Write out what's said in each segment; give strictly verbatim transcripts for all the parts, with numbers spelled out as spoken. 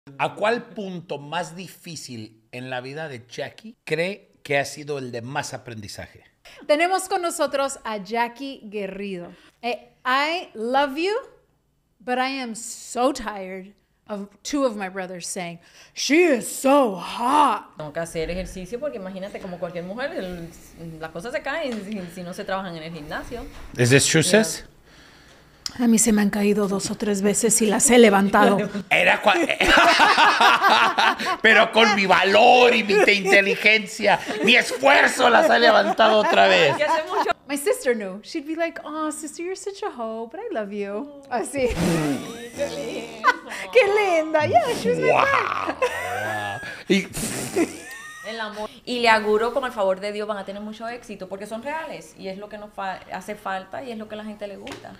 ¿A cuál punto más difícil en la vida de Jackie cree que ha sido el de más aprendizaje? Tenemos con nosotros a Jackie Guerrido. Eh, I love you, but I am so tired of two of my brothers saying, she is so hot. Tengo que hacer ejercicio porque imagínate, como cualquier mujer, el, las cosas se caen si, si no se trabajan en el gimnasio. ¿Es this true, sis? A mí se me han caído dos o tres veces y las he levantado. Era cua- Pero con mi valor y mi inteligencia, mi esfuerzo las ha levantado otra vez. Que hace mucho. My sister knew. She'd be like, oh, sister, you're such a hoe, but I love you. Así. Qué lindo. Qué linda. Yeah, she was my Wow. friend. Y, El amor. Y le auguro, con el favor de Dios, van a tener mucho éxito porque son reales y es lo que nos fa- hace falta y es lo que a la gente le gusta.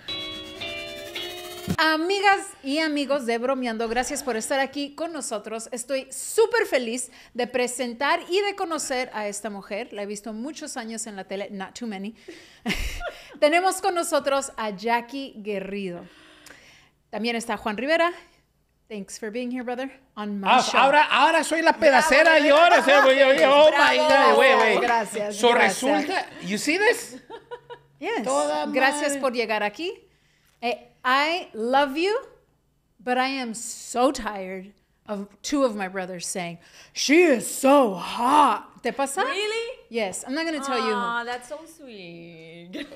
Amigas y amigos de Bromeando, gracias por estar aquí con nosotros. Estoy súper feliz de presentar y de conocer a esta mujer. La he visto muchos años en la tele, not too many. Tenemos con nosotros a Jackie Guerrido. También está Juan Rivera. Thanks for being here, brother, on my ah, show. ahora, ahora soy la pedacera y ahora soy, yo, yo, oh my God, wait, wait. Gracias, So gracias. resulta, you see this? Yes. Toda Gracias madre. por llegar aquí. Eh, I love you, but I am so tired of two of my brothers saying, she is so hot. ¿Te pasa? Really? Yes. I'm not going to tell you. Ah, that's so sweet. ¿Qué,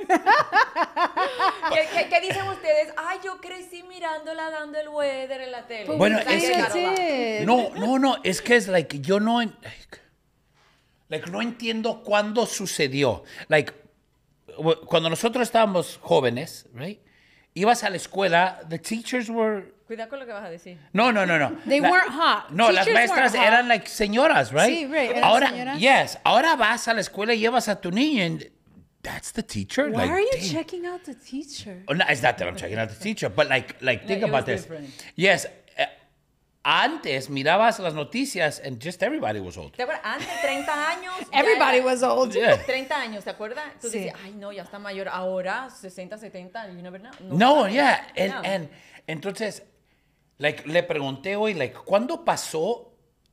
qué, qué dicen ustedes? Ay, yo crecí mirándola dando el weather en la tele. Bueno, we es kinda que- did. No, no, no, es que es like, yo no, en- like, like, no entiendo cuándo sucedió. Like, w- cuando nosotros estábamos jóvenes, right? Ibas a la escuela, the teachers were... Cuidado con lo que vas a decir. No, no, no, no. They La- weren't hot. No, las Teachers maestras weren't hot. eran like señoras, right? Sí, right, eran ahora, señoras. yes, ahora vas a la escuela y llevas a tu niño and that's the teacher. Why like, are you damn. checking out the teacher? Oh, no, it's not that I'm checking out the teacher, but like, like think No, it about was this. different. Yes, eh, antes mirabas las noticias and just everybody was old. ¿Te acuerdas? Antes, treinta años. ya Everybody era- was old. Yeah. treinta años, ¿te acuerdas? Tú Sí. decías, ay, no, ya está mayor. Ahora, sesenta, setenta, you never know. No, sabes. yeah, and, No. and entonces, like, le pregunté hoy, like, ¿cuándo pasó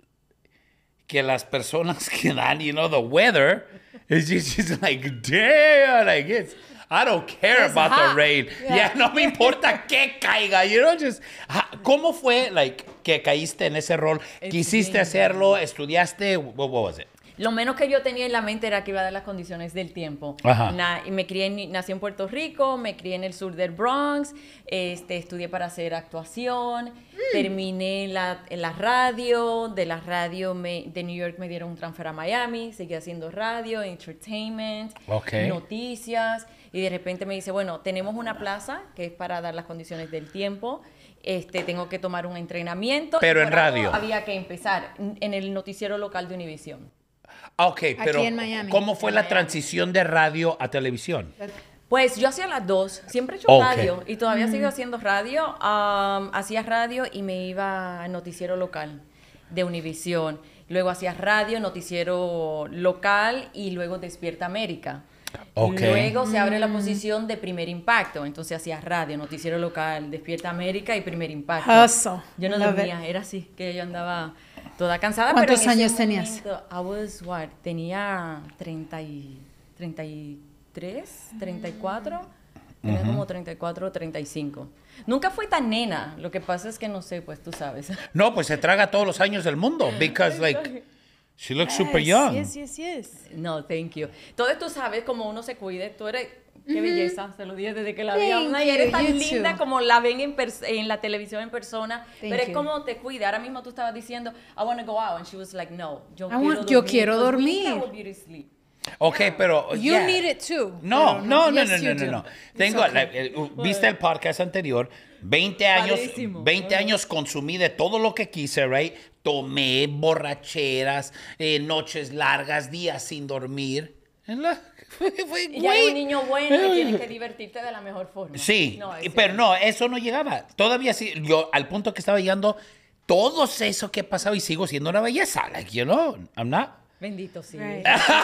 que las personas que dan, you know, the weather, is just, just like, damn, like, it's, I don't care It's about hot. the rain. Yeah. Yeah, no me importa que caiga, you know, just, ah, ¿cómo fue, like, que caíste en ese rol? It's ¿Quisiste bien. hacerlo? ¿Estudiaste? What, what was it? Lo menos que yo tenía en la mente era que iba a dar las condiciones del tiempo. Ajá. Na- y me crié en, nací en Puerto Rico, me crié en el sur del Bronx, este, estudié para hacer actuación, terminé en la, en la radio, de la radio me- de New York me dieron un transfer a Miami, seguí haciendo radio, entertainment, Ok. noticias, y de repente me dice, bueno, tenemos una plaza que es para dar las condiciones del tiempo. Este, tengo que tomar un entrenamiento. Pero y en por algo radio. Había que empezar en el noticiero local de Univision. Ah, ok, pero en Miami. ¿cómo fue En la Miami. transición de radio a televisión? Pues yo hacía las dos, siempre he hecho Ok. radio y todavía sigo haciendo radio. Um, hacía radio y me iba al noticiero local de Univisión. Luego hacía radio, noticiero local y luego Despierta América. Ok. Luego se abre la posición de Primer Impacto, entonces hacía radio, noticiero local, Despierta América y Primer Impacto. Hustle. Yo no Love it. dormía, era así, que yo andaba toda cansada. ¿Cuántos pero en ese años tenías? momento, I was, what, tenía treinta y, treinta y tres, treinta y cuatro, tenía como treinta y cuatro o treinta y cinco. Nunca fui tan nena, lo que pasa es que no sé, pues tú sabes. No, pues se traga todos los años del mundo, because like she looks super Yes, young. Yes, yes, yes. No, thank you. Entonces tú sabes cómo uno se cuide, tú eres... Qué belleza, se lo dije desde que la vi. Thank Ana, y eres you, tan you linda too. como la ven en, pers- en la televisión en persona. Thank pero es you. como te cuida. Ahora mismo tú estabas diciendo, I want to go out. And she was like, no, yo I quiero want- dormir. yo quiero because we dormir. have a beauty sleep. Okay, pero You yeah. need it too. No, pero no, no, Yes, no, you no, no, do. no. It's Tengo, okay. like, eh, uh, viste el podcast anterior, veinte años, Padrísimo. veinte Ajá. años consumí de todo lo que quise, right? Tomé borracheras, eh, noches largas, días sin dormir. En la- fue- fue- Y ya eres güey. un niño bueno y tienes que divertirte de la mejor forma. Sí, No, y- es pero cierto. no, eso no llegaba. Todavía sí, yo al punto que estaba llegando, todo eso que he pasado y sigo siendo una belleza, like, you know, I'm not. Bendito sí. Right.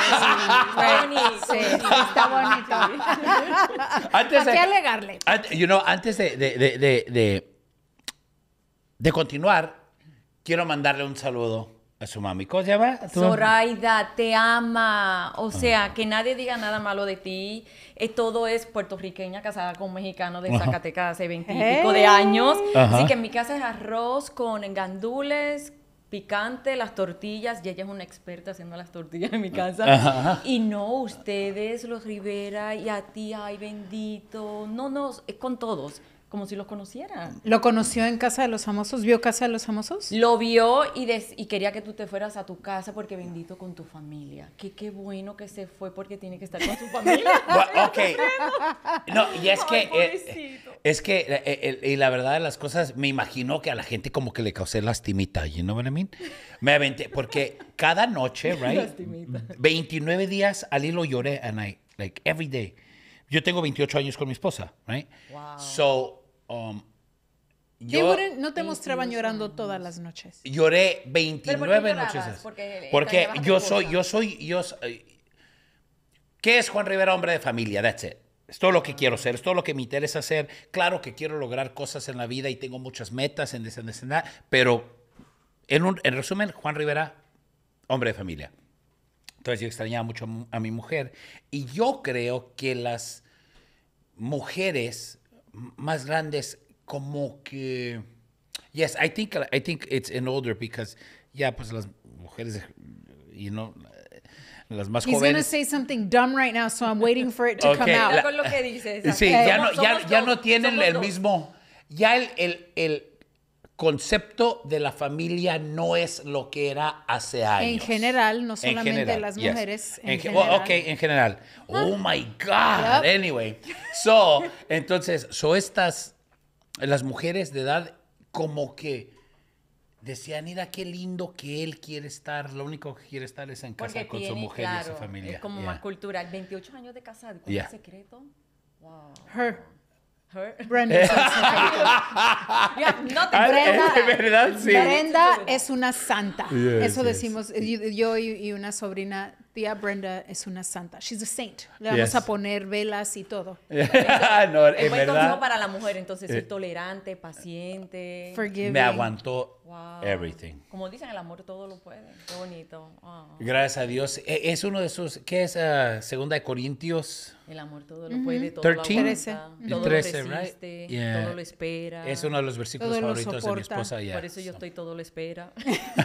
Está bonito. Sí, sí, está bonito. Antes ¿Para de- qué alegarle? Ant- you know, antes de, de, de, de, de- de continuar, quiero mandarle un saludo a su mami. ¿Cómo se llama? ¿Tú? Zoraida, te ama. O sea, que nadie diga nada malo de ti. Eh, todo es puertorriqueña casada con un mexicano de Ajá. Zacatecas hace veinte y Hey. pico de años. Ajá. Así que en mi casa es arroz con gandules, picante, las tortillas. Y ella es una experta haciendo las tortillas en mi casa. Ajá. Y no, ustedes, los Rivera, y a ti, ay, bendito. No, no, es con todos. Como si los conocieran. ¿Lo conoció en Casa de los Famosos? ¿Vio Casa de los Famosos? Lo vio y, des- y quería que tú te fueras a tu casa porque bendito con tu familia. Que qué bueno que se fue porque tiene que estar con su familia. Bueno, ok. No, y es que, Ay, eh, pobrecito. es que, eh, eh, y la verdad de las cosas, me imagino que a la gente como que le causé lastimita, you know what I mean? Me aventé, porque cada noche, right? Lastimita. veintinueve días al hilo lloré a night, like every day. Yo tengo veintiocho años con mi esposa, right? Wow. So, um, They yo wouldn't- no te mostraban llorando todas las noches. lloré ¿Pero por qué veintinueve llorabas? noches. Porque Porque extrañabas a tu yo soy, esposa. yo soy, yo soy... ¿Qué es Juan Rivera, hombre de familia? That's it. Es todo lo que quiero ser, es todo lo que me interesa hacer. Claro que quiero lograr cosas en la vida y tengo muchas metas en descender, pero en, un, en resumen, Juan Rivera, hombre de familia. Entonces yo extrañaba mucho a mu- a mi mujer y yo creo que las mujeres m- más grandes como que yes, I think I think it's an older because ya pues las mujeres you know las más He's gonna jóvenes say something dumb right now, so I'm waiting for it to Okay, come out. la- Con lo que dices. sí, exacto. ya no, Somos- ya, somos ya dos, no tienen somos el dos. mismo, ya el, el, el concepto de la familia no es lo que era hace años. En general, no En solamente general, las yes. mujeres, en En ge- general. oh, ok, en general. Oh my God. Yep. Anyway, so, entonces, so estas, las mujeres de edad como que decían, mira qué lindo que él quiere estar, lo único que quiere estar es en casa Porque con su tiene, mujer y claro, su familia. es como Yeah. más cultural. veintiocho años de casado. ¿Cuál Yeah. es el secreto? Wow. Her. Her. Brenda. Yeah, no te Ah, Brenda- ¿de verdad? Sí. Brenda es una santa. Yes, Eso yes. decimos. Yo, yo y, y una sobrina, tía Brenda, es una santa. She's a saint. Le vamos Yes. a poner velas y todo. no, Es en buen consejo verdad, para la mujer, entonces, Eh. ser tolerante, paciente. Forgiving. me aguantó Wow. everything. Como dicen, el amor todo lo puede. Qué bonito. Ah, Gracias a Dios. E- Es uno de esos, ¿qué es? ah, Segunda de Corintios. el amor todo lo puede, todo trece. lo Trece. aguanta, El todo trece, lo right? resiste, Yeah. todo lo espera. Es uno de los versículos Todo lo favoritos de mi soporta. esposa. yeah, Por eso yo so. estoy todo lo espera.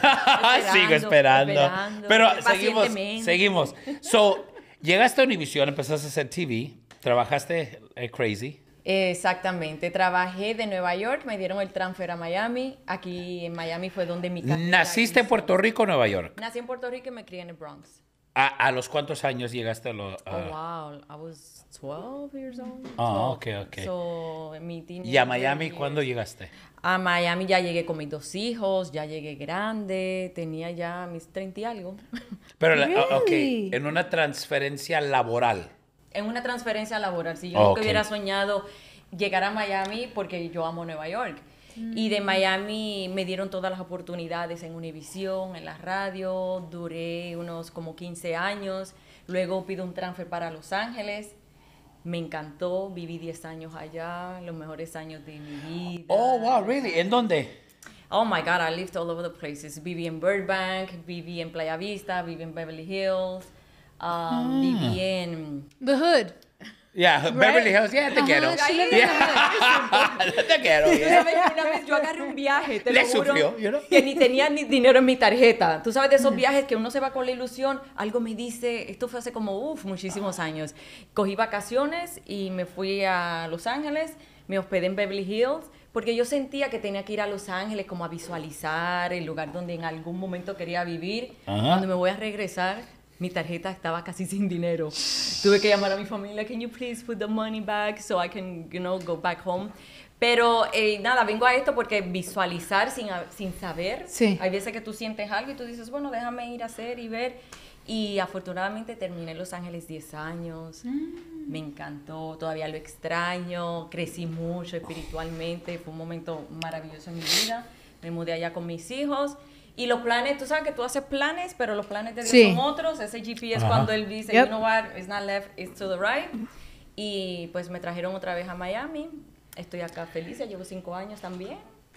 Sigo esperando. esperando, Pero seguimos, pacientemente. seguimos. So, llegaste a Univision, empezaste a hacer T V, trabajaste eh, crazy. Exactamente. Trabajé de Nueva York, me dieron el transfer a Miami. Aquí en Miami fue donde mi carrera ¿Naciste en hizo- Puerto Rico o Nueva York? Nací en Puerto Rico y me crié en el Bronx. ¿A, a los cuántos años llegaste a lo, Oh, a- wow. I was twelve years old. Ah, twelve. ok, ok. So, mi teenage ¿Y a Miami years. cuándo llegaste? A Miami ya llegué con mis dos hijos, ya llegué grande, tenía ya mis treinta y algo. Pero, la- ah, ok, Really? en una transferencia laboral. En una transferencia laboral. Si yo Ok. nunca hubiera soñado llegar a Miami porque yo amo Nueva York. Y de Miami me dieron todas las oportunidades en Univision, en la radio. Duré unos como quince años. Luego pido un transfer para Los Ángeles. Me encantó. Viví diez años allá, los mejores años de mi vida. Oh, wow, really? ¿En dónde? Oh my God, I lived all over the places. Viví en Burbank, viví en Playa Vista, viví en Beverly Hills, um, viví en... The hood. Yeah, Beverly Hills, yeah, te Ajá, quiero. she lived in Yeah. te quiero. Tú yeah. sabes que una vez yo agarré un viaje, te Le lo juro, sufrió, you know? que ni tenía ni dinero en mi tarjeta. Tú sabes de esos viajes que uno se va con la ilusión, algo me dice, esto fue hace como, uff, muchísimos años. Cogí vacaciones y me fui a Los Ángeles, me hospedé en Beverly Hills, porque yo sentía que tenía que ir a Los Ángeles como a visualizar el lugar donde en algún momento quería vivir. Ajá. Cuando me voy a regresar, mi tarjeta estaba casi sin dinero. Tuve que llamar a mi familia, can you please put the money back so I can, you know, go back home. Pero eh, nada, vengo a esto porque visualizar sin, a- sin saber. Sí. Hay veces que tú sientes algo y tú dices, bueno, déjame ir a hacer y ver. Y afortunadamente terminé en Los Ángeles diez años. Me encantó, todavía lo extraño. Crecí mucho espiritualmente. Fue un momento maravilloso en mi vida. Me mudé allá con mis hijos. Y los planes, tú sabes que tú haces planes, pero los planes de Dios Sí. son otros. Ese G P S Ajá. cuando él dice, Yep. you know what, it's not left, it's to the right. Y pues me trajeron otra vez a Miami. Estoy acá feliz, ya llevo cinco años también.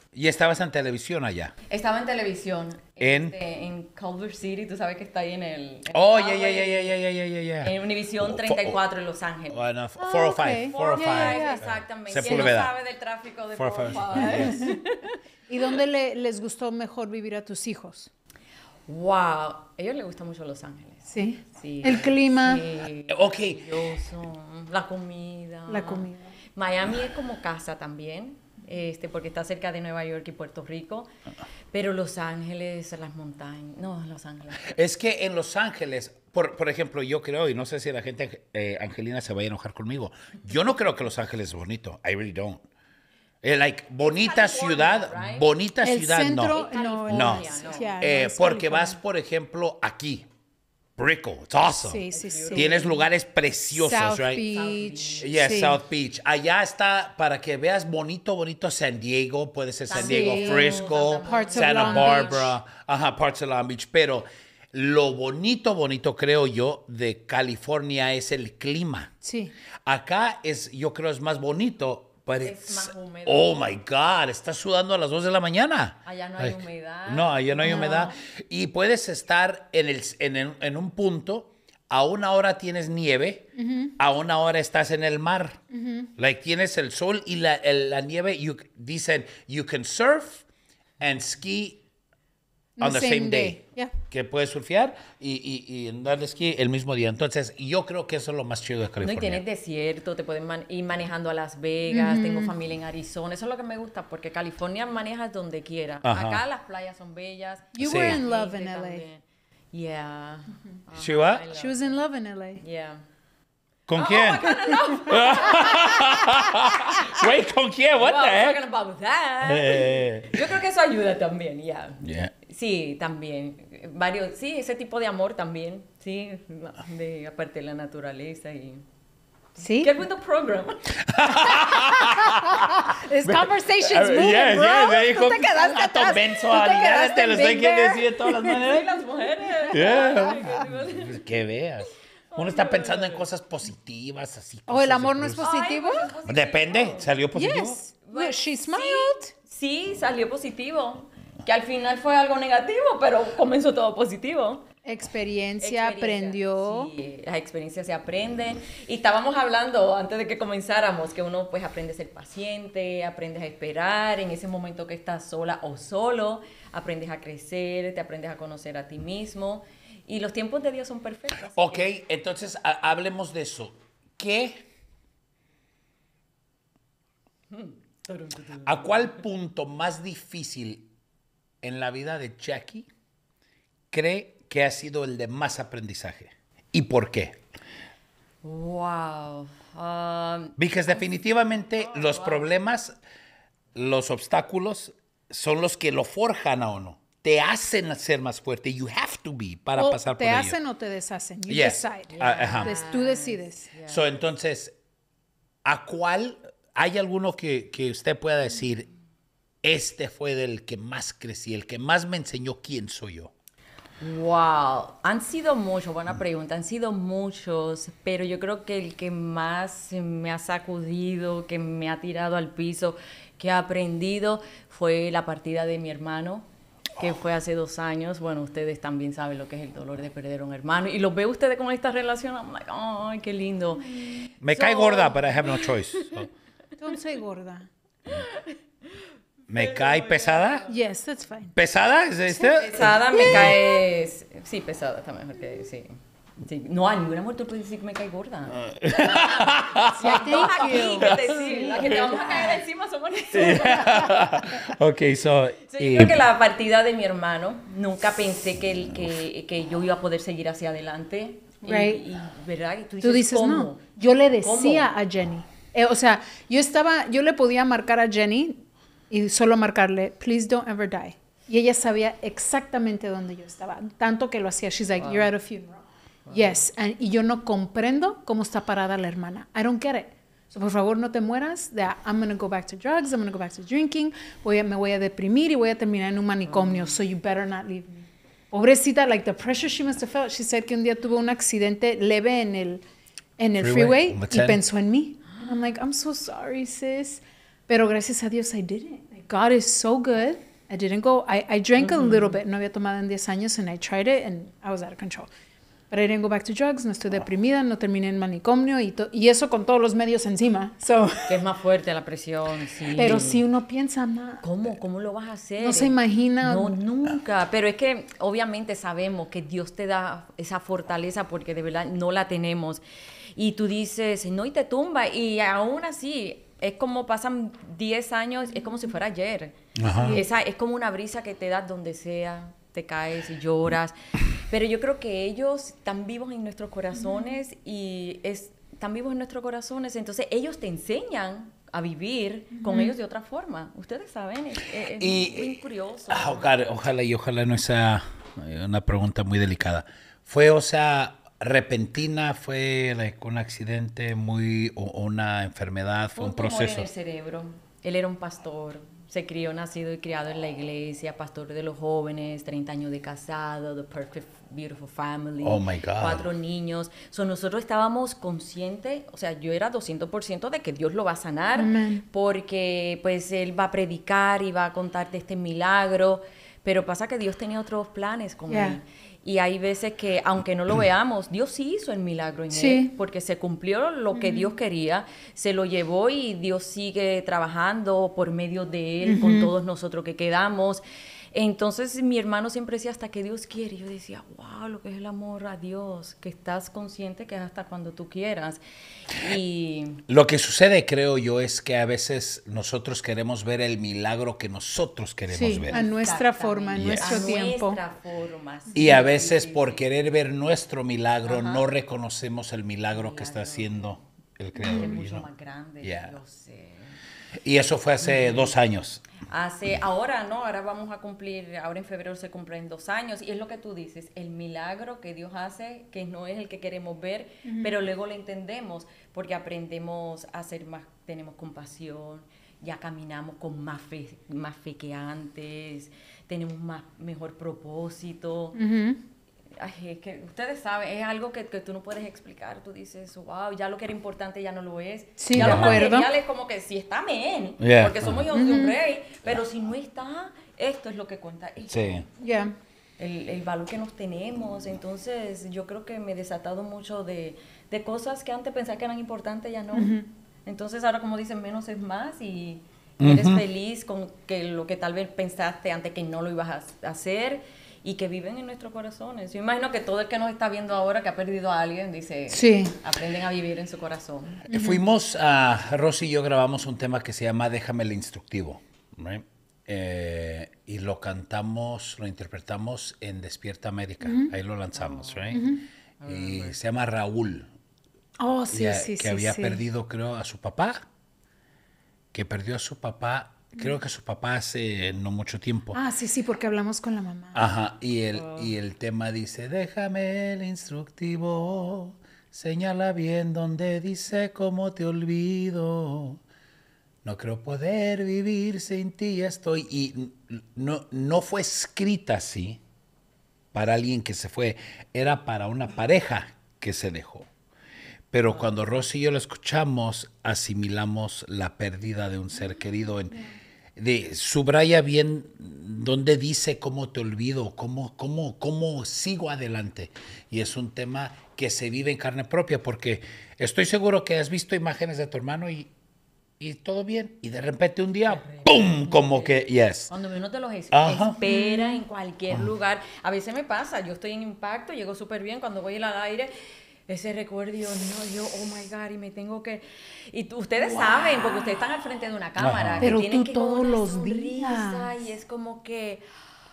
Y estabas en televisión allá. Estaba en televisión. ¿En? Este, en Culver City, tú sabes que está ahí en el... en el Oh, yeah, Highway, yeah, yeah, yeah, yeah, yeah, yeah, yeah. En Univisión treinta y cuatro en Los Ángeles. Oh, no, Ah, cuatrocientos cinco, ok. cuatrocientos cinco. Yeah, yeah, yeah. Exactamente. ¿Quién no Sepúlveda. sabe del tráfico de cuatrocientos cuatrocientos cinco? ¿Y dónde le- les gustó mejor vivir a tus hijos? Wow. A ellos les gusta mucho Los Ángeles. Sí. Sí. El clima. Sí. Ok. Maravilloso. La comida. La comida. Miami es como casa también, este, porque está cerca de Nueva York y Puerto Rico. Pero Los Ángeles, las montañas. No, Los Ángeles. Es que en Los Ángeles, por, por ejemplo, yo creo, y no sé si la gente eh, angelina se vaya a enojar conmigo, yo no creo que Los Ángeles es bonito. I really don't. Eh, like, bonita California, ciudad, right? bonita El ciudad, centro, no. no. No. es- No. yeah, Eh, no es porque California. vas, por ejemplo, aquí, Brickell, it's awesome. Sí, sí, sí. Tienes lugares preciosos, South right? Beach. Yes, sí. South Beach. Allá está, para que veas bonito, bonito San Diego, puede ser San También. Diego, Frisco, Santa Parts of Santa Long Barbara, ajá, parts of Long Beach. Pero lo bonito, bonito, creo yo, de California es el clima. Sí. Acá es, yo creo, es más bonito, pero Es it's- más húmedo. oh my God, estás sudando a las dos de la mañana. Allá no hay Like, humedad. No, allá no hay No. humedad. Y puedes estar en, el, en, el- en un punto, a una hora tienes nieve, a una hora estás en el mar. Like, tienes el sol y la, el- la nieve. You, dicen, you can surf and ski on the same, day. Yeah. Que puedes surfear y, y, y andar de esquí el mismo día. Entonces, yo creo que eso es lo más chido de No, y California. tienes desierto, te pueden man- ir manejando a Las Vegas, tengo familia en Arizona, eso es lo que me gusta, porque California manejas donde quiera. Ajá. Acá las playas son bellas. You Sí. were la in love gente in L A. también. Yeah. ¿Sí va? I love She was in love in L A. it. Yeah. ¿Con Oh, quién? oh my God, no. Wait, ¿con quién? What Well, the heck? talking about that. Eh, Yo creo que eso ayuda también, yeah. yeah. Sí, también. Varios, sí, ese tipo de amor también, sí, de aparte de la naturaleza y... ¿Sí? Get with the program. This conversation's moving, Yes, bro. yes, ahí Tú te con- quedaste Vato atrás. menso, Tú te aliviánate, quedaste lo en sé Big quién Bear. decir de todas las Sí, maneras. las mujeres. Yeah. Ay, qué- Pues que veas. Uno está pensando en cosas positivas, así. ¿O el cosas amor de no es plus. positivo? Ay, pues es positivo. Depende, ¿salió positivo? Yes. Well, She sí, smiled. Sí, salió positivo. Que al final fue algo negativo, pero comenzó todo positivo. Experiencia, Experiencia, aprendió. Sí, las experiencias se aprenden. Y estábamos hablando antes de que comenzáramos que uno pues aprende a ser paciente, aprendes a esperar en ese momento que estás sola o solo, aprendes a crecer, te aprendes a conocer a ti mismo. Y los tiempos de Dios son perfectos. así Ok, que- entonces ha- hablemos de eso. ¿Qué? ¿A cuál punto más difícil en la vida de Jackie cree que ha sido el de más aprendizaje? ¿Y por qué? Wow. Um, Porque definitivamente los problemas, los obstáculos son los que lo forjan a uno. Te hacen ser más fuerte. You have to be para O pasar por te ello. hacen o te deshacen. You Yes. decide. Ah, ajá. Des- Tú decides. So, entonces, ¿a cuál hay alguno que, que usted pueda decir, este fue del que más crecí, el que más me enseñó quién soy yo? Wow, han sido muchos, buena pregunta, han sido muchos, pero yo creo que el que más me ha sacudido, que me ha tirado al piso, que he aprendido, fue la partida de mi hermano, que fue hace dos años. Bueno, ustedes también saben lo que es el dolor de perder a un hermano, y los veo ustedes con esta relación, I'm like, ay, qué lindo. Me So- cae gorda, but I have no choice. So, Don't say gorda. ¿me cae pesada? Yes, that's fine. ¿Pesada? ¿Es este? Pesada me cae, sí, pesada está mejor que, sí. Sí. No, a ninguna mujer tú puedes decir que me cae gorda. Si hay dos aquí, que te, sí, la que te vamos a caer encima somos nosotros. Ok, so... Sí, y- yo creo que la partida de mi hermano, nunca pensé que, el- que, que yo iba a poder seguir hacia adelante. Y- Right. Y, ¿verdad? Y tú dices, Tú dices, ¿cómo? no. Yo le decía ¿Cómo? a Jenny. Eh, o sea, yo estaba, yo le podía marcar a Jenny y solo marcarle, please don't ever die. Y ella sabía exactamente dónde yo estaba. Tanto que lo hacía. She's like, you're at a funeral. Yes. And- y yo no comprendo cómo está parada la hermana. I don't get it. So, por favor, no te mueras. That I'm going to go back to drugs. I'm going to go back to drinking. Voy a, me voy a deprimir y voy a terminar en un manicomio. So you better not leave me. Pobrecita, like the pressure she must have felt. She said que un día tuvo un accidente leve en el, en el Freeway, freeway, on the y ten. pensó en mí. And I'm like, I'm so sorry, sis. Pero gracias a Dios I didn't. Like, God is so good. I didn't go, I, I drank mm-hmm. a little bit, no había tomado en diez años, and I tried it, and I was out of control. But I didn't go back to drugs, no estoy deprimida, no terminé en manicomio, y, to, y eso con todos los medios encima. So. Que es más fuerte la presión, sí. Pero si uno piensa más. ¿Cómo? ¿Cómo lo vas a hacer? No se imagina. No, nunca. Pero es que obviamente sabemos que Dios te da esa fortaleza porque de verdad no la tenemos. Y tú dices, no, y te tumba, y aún así... Es como pasan diez años, es como si fuera ayer. Ajá. Esa, es como una brisa que te da donde sea, te caes y lloras. Pero yo creo que ellos están vivos en nuestros corazones y es, están vivos en nuestros corazones. Entonces ellos te enseñan a vivir uh-huh. con ellos de otra forma. Ustedes saben, es, es y, muy curioso. Ojalá, ojalá y ojalá no sea una pregunta muy delicada. Fue, o sea... repentina, fue like, un accidente muy o una enfermedad, fue un, un proceso. En el cerebro. Él era un pastor, se crió, nacido y criado en la iglesia, pastor de los jóvenes, treinta años de casado, the perfect beautiful family, oh my God. cuatro niños. So, nosotros estábamos conscientes, o sea, yo era doscientos por ciento de que Dios lo va a sanar, Amen. Porque pues él va a predicar y va a contarte este milagro, pero pasa que Dios tenía otros planes con yeah. él. Y hay veces que, aunque no lo veamos, Dios sí hizo el milagro en sí. él, porque se cumplió lo que uh-huh. Dios quería, se lo llevó y Dios sigue trabajando por medio de él, uh-huh. con todos nosotros que quedamos. Entonces mi hermano siempre decía, hasta que Dios quiere. Yo decía, wow, lo que es el amor a Dios, que estás consciente que es hasta cuando tú quieras. Y lo que sucede, creo yo, es que a veces nosotros queremos ver el milagro que nosotros queremos sí, ver. a nuestra forma, en nuestro a tiempo. Nuestra forma, sí, y a veces sí, sí, por sí. querer ver nuestro milagro, Ajá. no reconocemos el milagro, milagro que está haciendo el Creador. Es mucho ¿no? más grande, yeah. yo sé. Y eso fue hace mm-hmm. dos años. Hace, ahora no, ahora vamos a cumplir, ahora en febrero se cumplen dos años, y es lo que tú dices, el milagro que Dios hace, que no es el que queremos ver, uh-huh. pero luego lo entendemos, porque aprendemos a ser más, tenemos compasión, ya caminamos con más fe, más fe que antes, tenemos más, mejor propósito. Uh-huh. Ay, es que ustedes saben, es algo que, que tú no puedes explicar. Tú dices, wow, ya lo que era importante ya no lo es. Sí, ya de lo acuerdo. material es como que si está, amén, yeah. porque somos hijos uh-huh. de un rey, pero si no está, esto es lo que cuenta. Esto, sí. Yeah. el, el valor que nos tenemos. Entonces, yo creo que me he desatado mucho de, de cosas que antes pensaba que eran importantes, ya no. Uh-huh. Entonces, ahora como dicen, menos es más, y uh-huh. eres feliz con que lo que tal vez pensaste antes que no lo ibas a hacer, y que viven en nuestros corazones. Yo imagino que todo el que nos está viendo ahora, que ha perdido a alguien, dice, sí. aprenden a vivir en su corazón. Uh-huh. Fuimos, a, Rosy y yo grabamos un tema que se llama Déjame el instructivo, right? eh, y lo cantamos, lo interpretamos en Despierta América, uh-huh. ahí lo lanzamos, oh. right? Uh-huh. Y uh-huh. se llama Raúl. Oh, sí, ya, sí, que sí. había sí. perdido, creo, a su papá, que perdió a su papá. Creo que su papá hace no mucho tiempo. Ah, sí, sí, porque hablamos con la mamá. Ajá, y el, oh. y el tema dice, déjame el instructivo, señala bien donde dice cómo te olvido. No creo poder vivir sin ti, ya estoy. Y no, no fue escrita así para alguien que se fue, era para una pareja que se dejó. Pero oh. cuando Rosy y yo lo escuchamos, asimilamos la pérdida de un ser querido en... De, subraya bien donde dice cómo te olvido, cómo, cómo, cómo sigo adelante. Y es un tema que se vive en carne propia, porque estoy seguro que has visto imágenes de tu hermano y, y todo bien. Y de repente un día, ¡pum! Como que, yes. Cuando uno te los es- espera en cualquier Ajá. lugar. A veces me pasa, yo estoy en impacto, llego súper bien, cuando voy al aire... Ese recuerdo, Dios mío, yo, oh my God, y me tengo que... Y tú, ustedes wow. saben, porque ustedes están al frente de una cámara. Ajá. Pero que tienen tú que todos los sonrisa, días. Y es como que...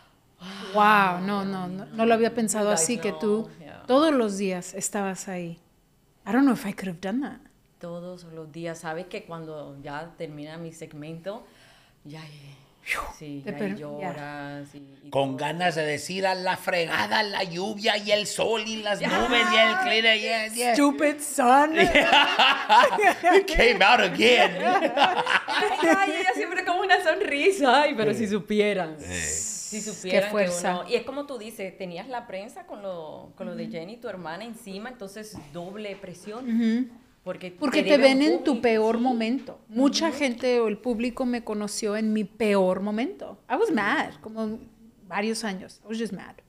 Wow, no, no, no, no lo había pensado así, que tú yeah. todos los días estabas ahí. I don't know if I could have done that. Todos los días. Sabes que cuando ya termina mi segmento, ya... Sí, ya per- lloras. Yeah. Y, y con todo. ganas de decir a la fregada, la lluvia y el sol y las yeah. nubes y el clima. Yeah, yeah. Stupid sun. It came out again. Ay, ay, ella siempre como una sonrisa. Ay, pero sí. si supieran. Sí. Si supieran Qué fuerza. que uno... Y es como tú dices, tenías la prensa con lo, con lo de Jenny, tu hermana, encima, entonces doble presión. Uh-huh. Porque, Porque te debe ven un en tu público, peor sí. momento. Mucha gente o el público me conoció en mi peor momento. I was mad, como varios años. I was just mad.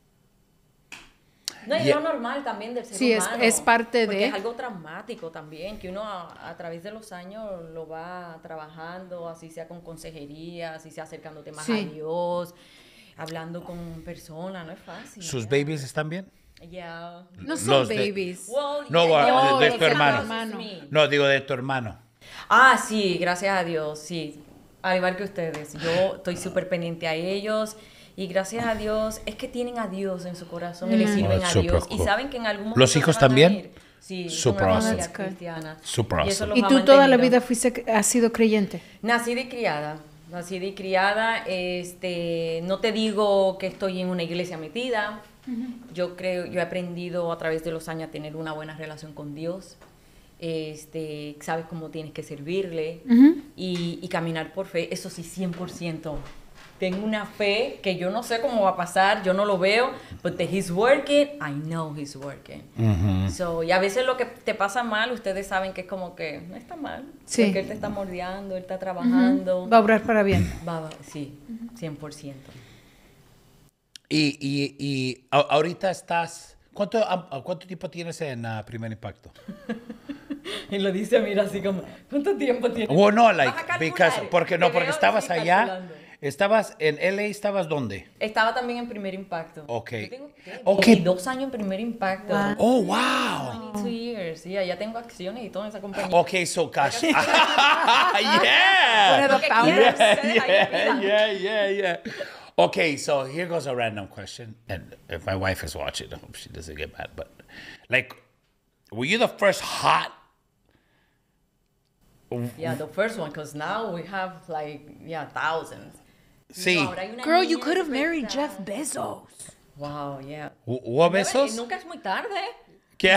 No, es Yeah. lo normal también del ser Sí, es- humano. es parte porque de- es algo traumático también, que uno a, a través de los años lo va trabajando, así sea con consejería, así sea acercándote más Sí. a Dios, hablando con personas, no es fácil. ¿Sus yeah. babies están bien? Yeah. No son Los de- babies. Well, No, yeah, uh, yeah, de it's tu hermano. hermano. Me. No, digo de tu hermano. Ah, sí, gracias a Dios, sí. Al igual que ustedes, yo estoy súper pendiente a ellos y gracias a Dios es que tienen a Dios en su corazón y le Mm. sirven Oh, a super Dios y cool. saben que en algún momento ¿Los hijos se van a también? ir. Sí, son Super una awesome. familia That's good. cristiana. Super Y eso awesome. los ¿Y ha tú toda la mantenido. vida fuiste, has sido creyente? Nacida y criada, nacida y criada, este, no te digo que estoy en una iglesia metida, yo creo, yo he aprendido a través de los años a tener una buena relación con Dios, este, sabes cómo tienes que servirle y, y caminar por fe, eso sí, cien por ciento. Tengo una fe que yo no sé cómo va a pasar, yo no lo veo, but that he's working, I know he's working. So, y a veces lo que te pasa mal, ustedes saben que es como que no está mal, Sí. porque él te está mordeando, él está trabajando. Va a obrar para bien. Va, va, sí, cien por ciento. Y, y, y a- ahorita estás... ¿Cuánto, a- a ¿Cuánto tiempo tienes en uh, Primer Impacto? Y lo dice, mira, así como, ¿cuánto tiempo tiene? Well, no, Vas like, a calcular, because, porque no, te porque veo estabas así allá, calculando. estabas en L A, ¿estabas dónde? Estaba también en Primer Impacto. Ok. Yo tengo, ¿qué? Ok. veintidós años en Primer Impacto. Wow. Oh, wow. veintidós years. Sí, ya tengo acciones y todo en esa compañía. Okay, so gosh. One yeah. of the founders. Yeah, yeah, yeah, yeah, yeah. Okay, so here goes a random question. And if my wife is watching, I hope she doesn't get mad. But, like, were you the first hot? Yeah, the first one, because now we have like, yeah, thousands. Sí. No, ahora hay una Girl, you niña could have súper married extra. Jeff Bezos. Wow, yeah. ¿Hu- ¿Hubo besos? Nunca es muy tarde. ¿Qué?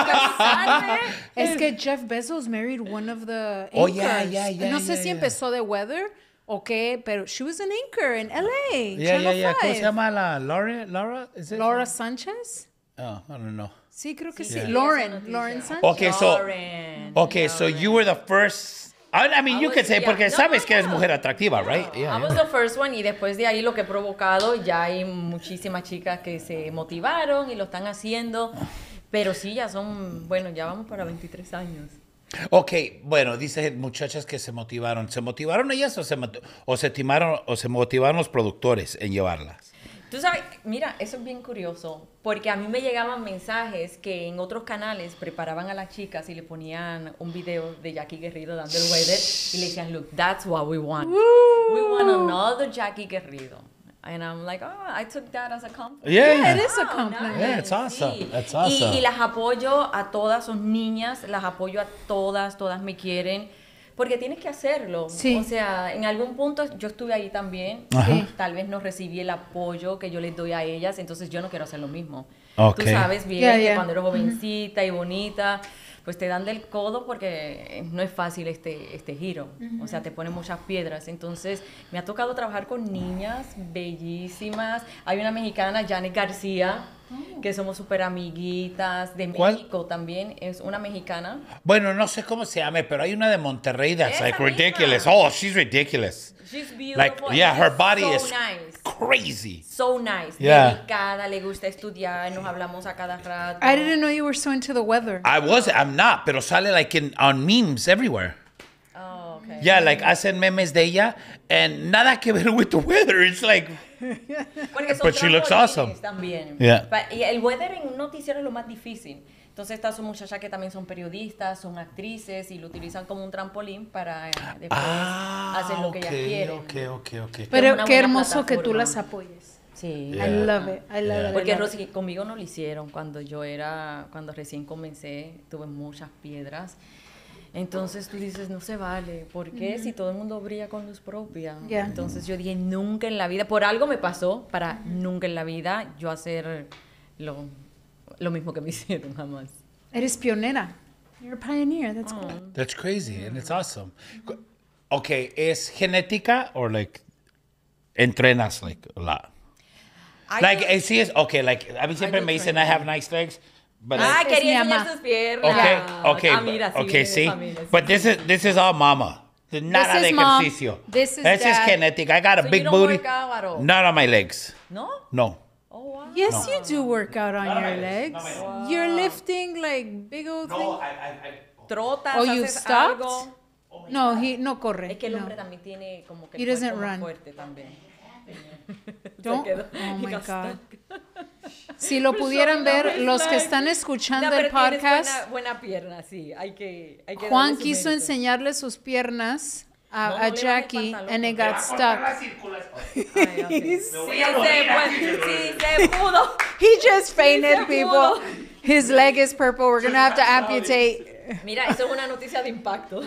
Es que Jeff Bezos married one of the anchors. Oh, yeah, yeah, yeah, No sé yeah, si yeah. empezó de Weather o qué, pero she was an anchor in L A. Yeah, yeah, Channel yeah. ¿Cómo se five. llama la Laura? Laura? Is it? Laura Sánchez. Oh, I don't know. Sí, creo que sí. Yeah. Lauren, Esa noticia. Lauren Sánchez. Okay, so Lauren, okay, so you were the first. I, I mean, I you was- could say yeah. porque No, sabes no, que eres no. mujer atractiva, right? I Yeah, was yeah. the first one y después de ahí lo que he provocado, ya hay muchísimas chicas que se motivaron y lo están haciendo, pero sí, ya son, bueno, ya vamos para veintitrés años. Okay, bueno, dice muchachas que se motivaron. ¿Se motivaron ellas o se mot- o se timaron o se motivaron los productores en llevarlas? Tú sabes, mira, eso es bien curioso, porque a mí me llegaban mensajes que en otros canales preparaban a las chicas y le ponían un video de Jackie Guerrido dando el weather y le decían, look, that's what we want. We want another Jackie Guerrido. And I'm like, oh, I took that as a compliment. Yeah, Yeah, it yeah. is a compliment. Yeah, it's awesome. Sí. It's Y- awesome. Y, las apoyo a todas, son niñas, las apoyo a todas, todas me quieren, porque tienes que hacerlo. Sí. O sea, en algún punto yo estuve ahí también, Ajá. sí, tal vez no recibí el apoyo que yo les doy a ellas, entonces yo no quiero hacer lo mismo. Ok. Tú sabes bien Yeah, que yeah. cuando eres jovencita y bonita, pues te dan del codo porque no es fácil este, este giro. O sea, te ponen muchas piedras. Entonces, me ha tocado trabajar con niñas bellísimas. Hay una mexicana, Janet García, que somos súper amiguitas. De ¿Cuál? México también, es una mexicana. Bueno, no sé cómo se llame, pero hay una de Monterrey that's Esa like misma. ridiculous. Oh, she's ridiculous. She's beautiful. Like, yeah, and her she's body so is nice. crazy. So nice. Yeah. Dedicada, le gusta estudiar, nos hablamos a cada rato. I didn't know you were so into the weather. I was, I'm not, pero sale like in on memes everywhere. Oh, okay. Yeah, like hacen memes de ella and nada que ver with the weather. It's like, Porque son But she looks trampolines awesome. También. Yeah. Pa- Y el weather en un noticiero es lo más difícil. Entonces estas son muchachas que también son periodistas, son actrices y lo utilizan como un trampolín para eh, después ah, hacer lo que ellas quieren. okay, okay, okay. Pero una qué buena hermoso que tú plataforma. las apoyes. Sí. Yeah. I love it. I love Yeah. it. I Porque love it. Rosy, conmigo no lo hicieron. Cuando yo era, cuando recién comencé, tuve muchas piedras. Entonces tú dices, no se vale. ¿Por qué? Si todo el mundo brilla con luz propia. Yeah. Entonces yo dije, nunca en la vida, por algo me pasó, para nunca en la vida yo hacer lo, lo mismo que me hicieron jamás. Eres pionera. You're a pioneer. That's Oh. cool. That's crazy and it's awesome. Okay, ¿es genética or like entrenas like a lot? I Like, don't- eh, sí es, okay, like, a mí siempre do me dicen, I training. have nice legs, But Ah, Es quería mi enseñar mamá. sus piernas. Okay, okay, Ah, mira, sí, okay, viene de see? familia, sí. But this is, this is all mama. Nada This de is mom. ejercicio. This is This is dad. genetic. I got a So big you don't booty. work out at all? Not on my legs. ¿No? No. Oh, wow. Yes, you do work out on Not on your my legs, legs. not my legs. You're lifting like big old things. I, I, I, Trotas, Oh, you haces stopped? algo. No, he no corre. Es que el no. hombre también tiene como que He el cuerpo doesn't más run. fuerte también. Don't- Se quedó- oh my He got God. stuck. Si lo pudieran ver los que están escuchando No, el pero tienes podcast, Buena, buena pierna, sí. Hay que, hay que Juan darle su quiso mérito. enseñarle sus piernas a, No, no a le bajes el Jackie pantalón, and it porque got stuck. Ay, ok. Sí, voy a se morir puede, sí se pudo. He just fainted, se people. pudo. His leg is purple. We're gonna have to amputate. Mira, eso es una noticia de impacto.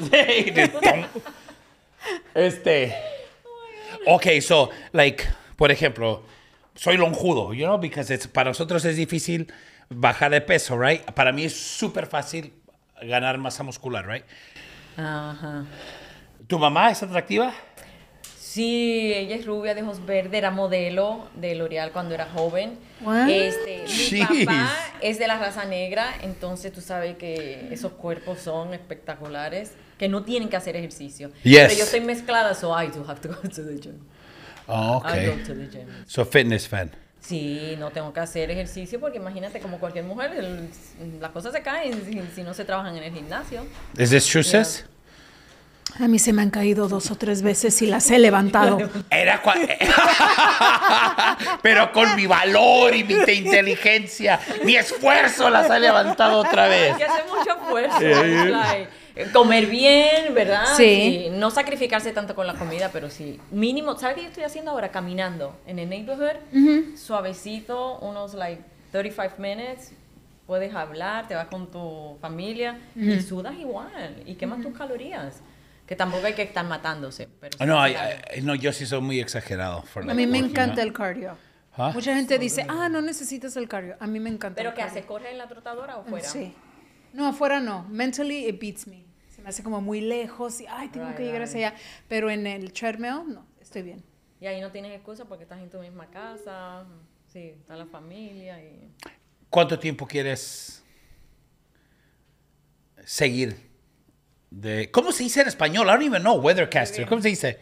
este. Okay, so, like, por ejemplo, soy lonjudo, you know, because it's, para nosotros es difícil bajar de peso, right? Para mí es súper fácil ganar masa muscular, right? Ajá. ¿Tu mamá es atractiva? Sí, ella es rubia, de ojos verdes, era modelo de L'Oreal cuando era joven. What? Este, mi Jeez. papá es de la raza negra, entonces tú sabes que esos cuerpos son espectaculares, que no tienen que hacer ejercicio. Yes. Pero yo estoy mezclada, so I do have to go to the gym. Oh, I go okay. to the gym. So, fitness fan. Sí, no tengo que hacer ejercicio porque imagínate, como cualquier mujer, el- las cosas se caen si, si no se trabajan en el gimnasio. Is this true, Yeah. sis? A mí se me han caído dos o tres veces y las he levantado. Era cua- Pero con mi valor y mi te- inteligencia, mi esfuerzo las ha levantado otra vez. Hay que hacer mucho esfuerzo. It's like, comer bien, ¿verdad? Sí. No sacrificarse tanto con la comida, pero sí. Mínimo, ¿sabes qué yo estoy haciendo ahora? Caminando en el neighborhood, suavecito, unos like thirty-five minutes. Puedes hablar, te vas con tu familia y sudas igual y quemas tus calorías. Que tampoco hay que estar matándose. Pero sí No, hacer I- algo. I- no, yo sí soy muy exagerado. for A like mí me working encanta out. el cardio. ¿Ah? Mucha gente dice, ah, no necesitas el cardio. A mí me encanta ¿Pero el qué cardio. hace? ¿Corre en la trotadora o fuera? Sí. No, afuera no. Mentally it beats me. Se me hace como muy lejos y, ay, tengo Right, que llegar right. hacia allá. Pero en el treadmill, no, estoy bien. Y ahí no tienes excusa porque estás en tu misma casa. Sí, está la familia y... ¿Cuánto tiempo quieres seguir? De, ¿cómo se dice en español? I don't even know. Weathercaster. ¿Cómo se dice?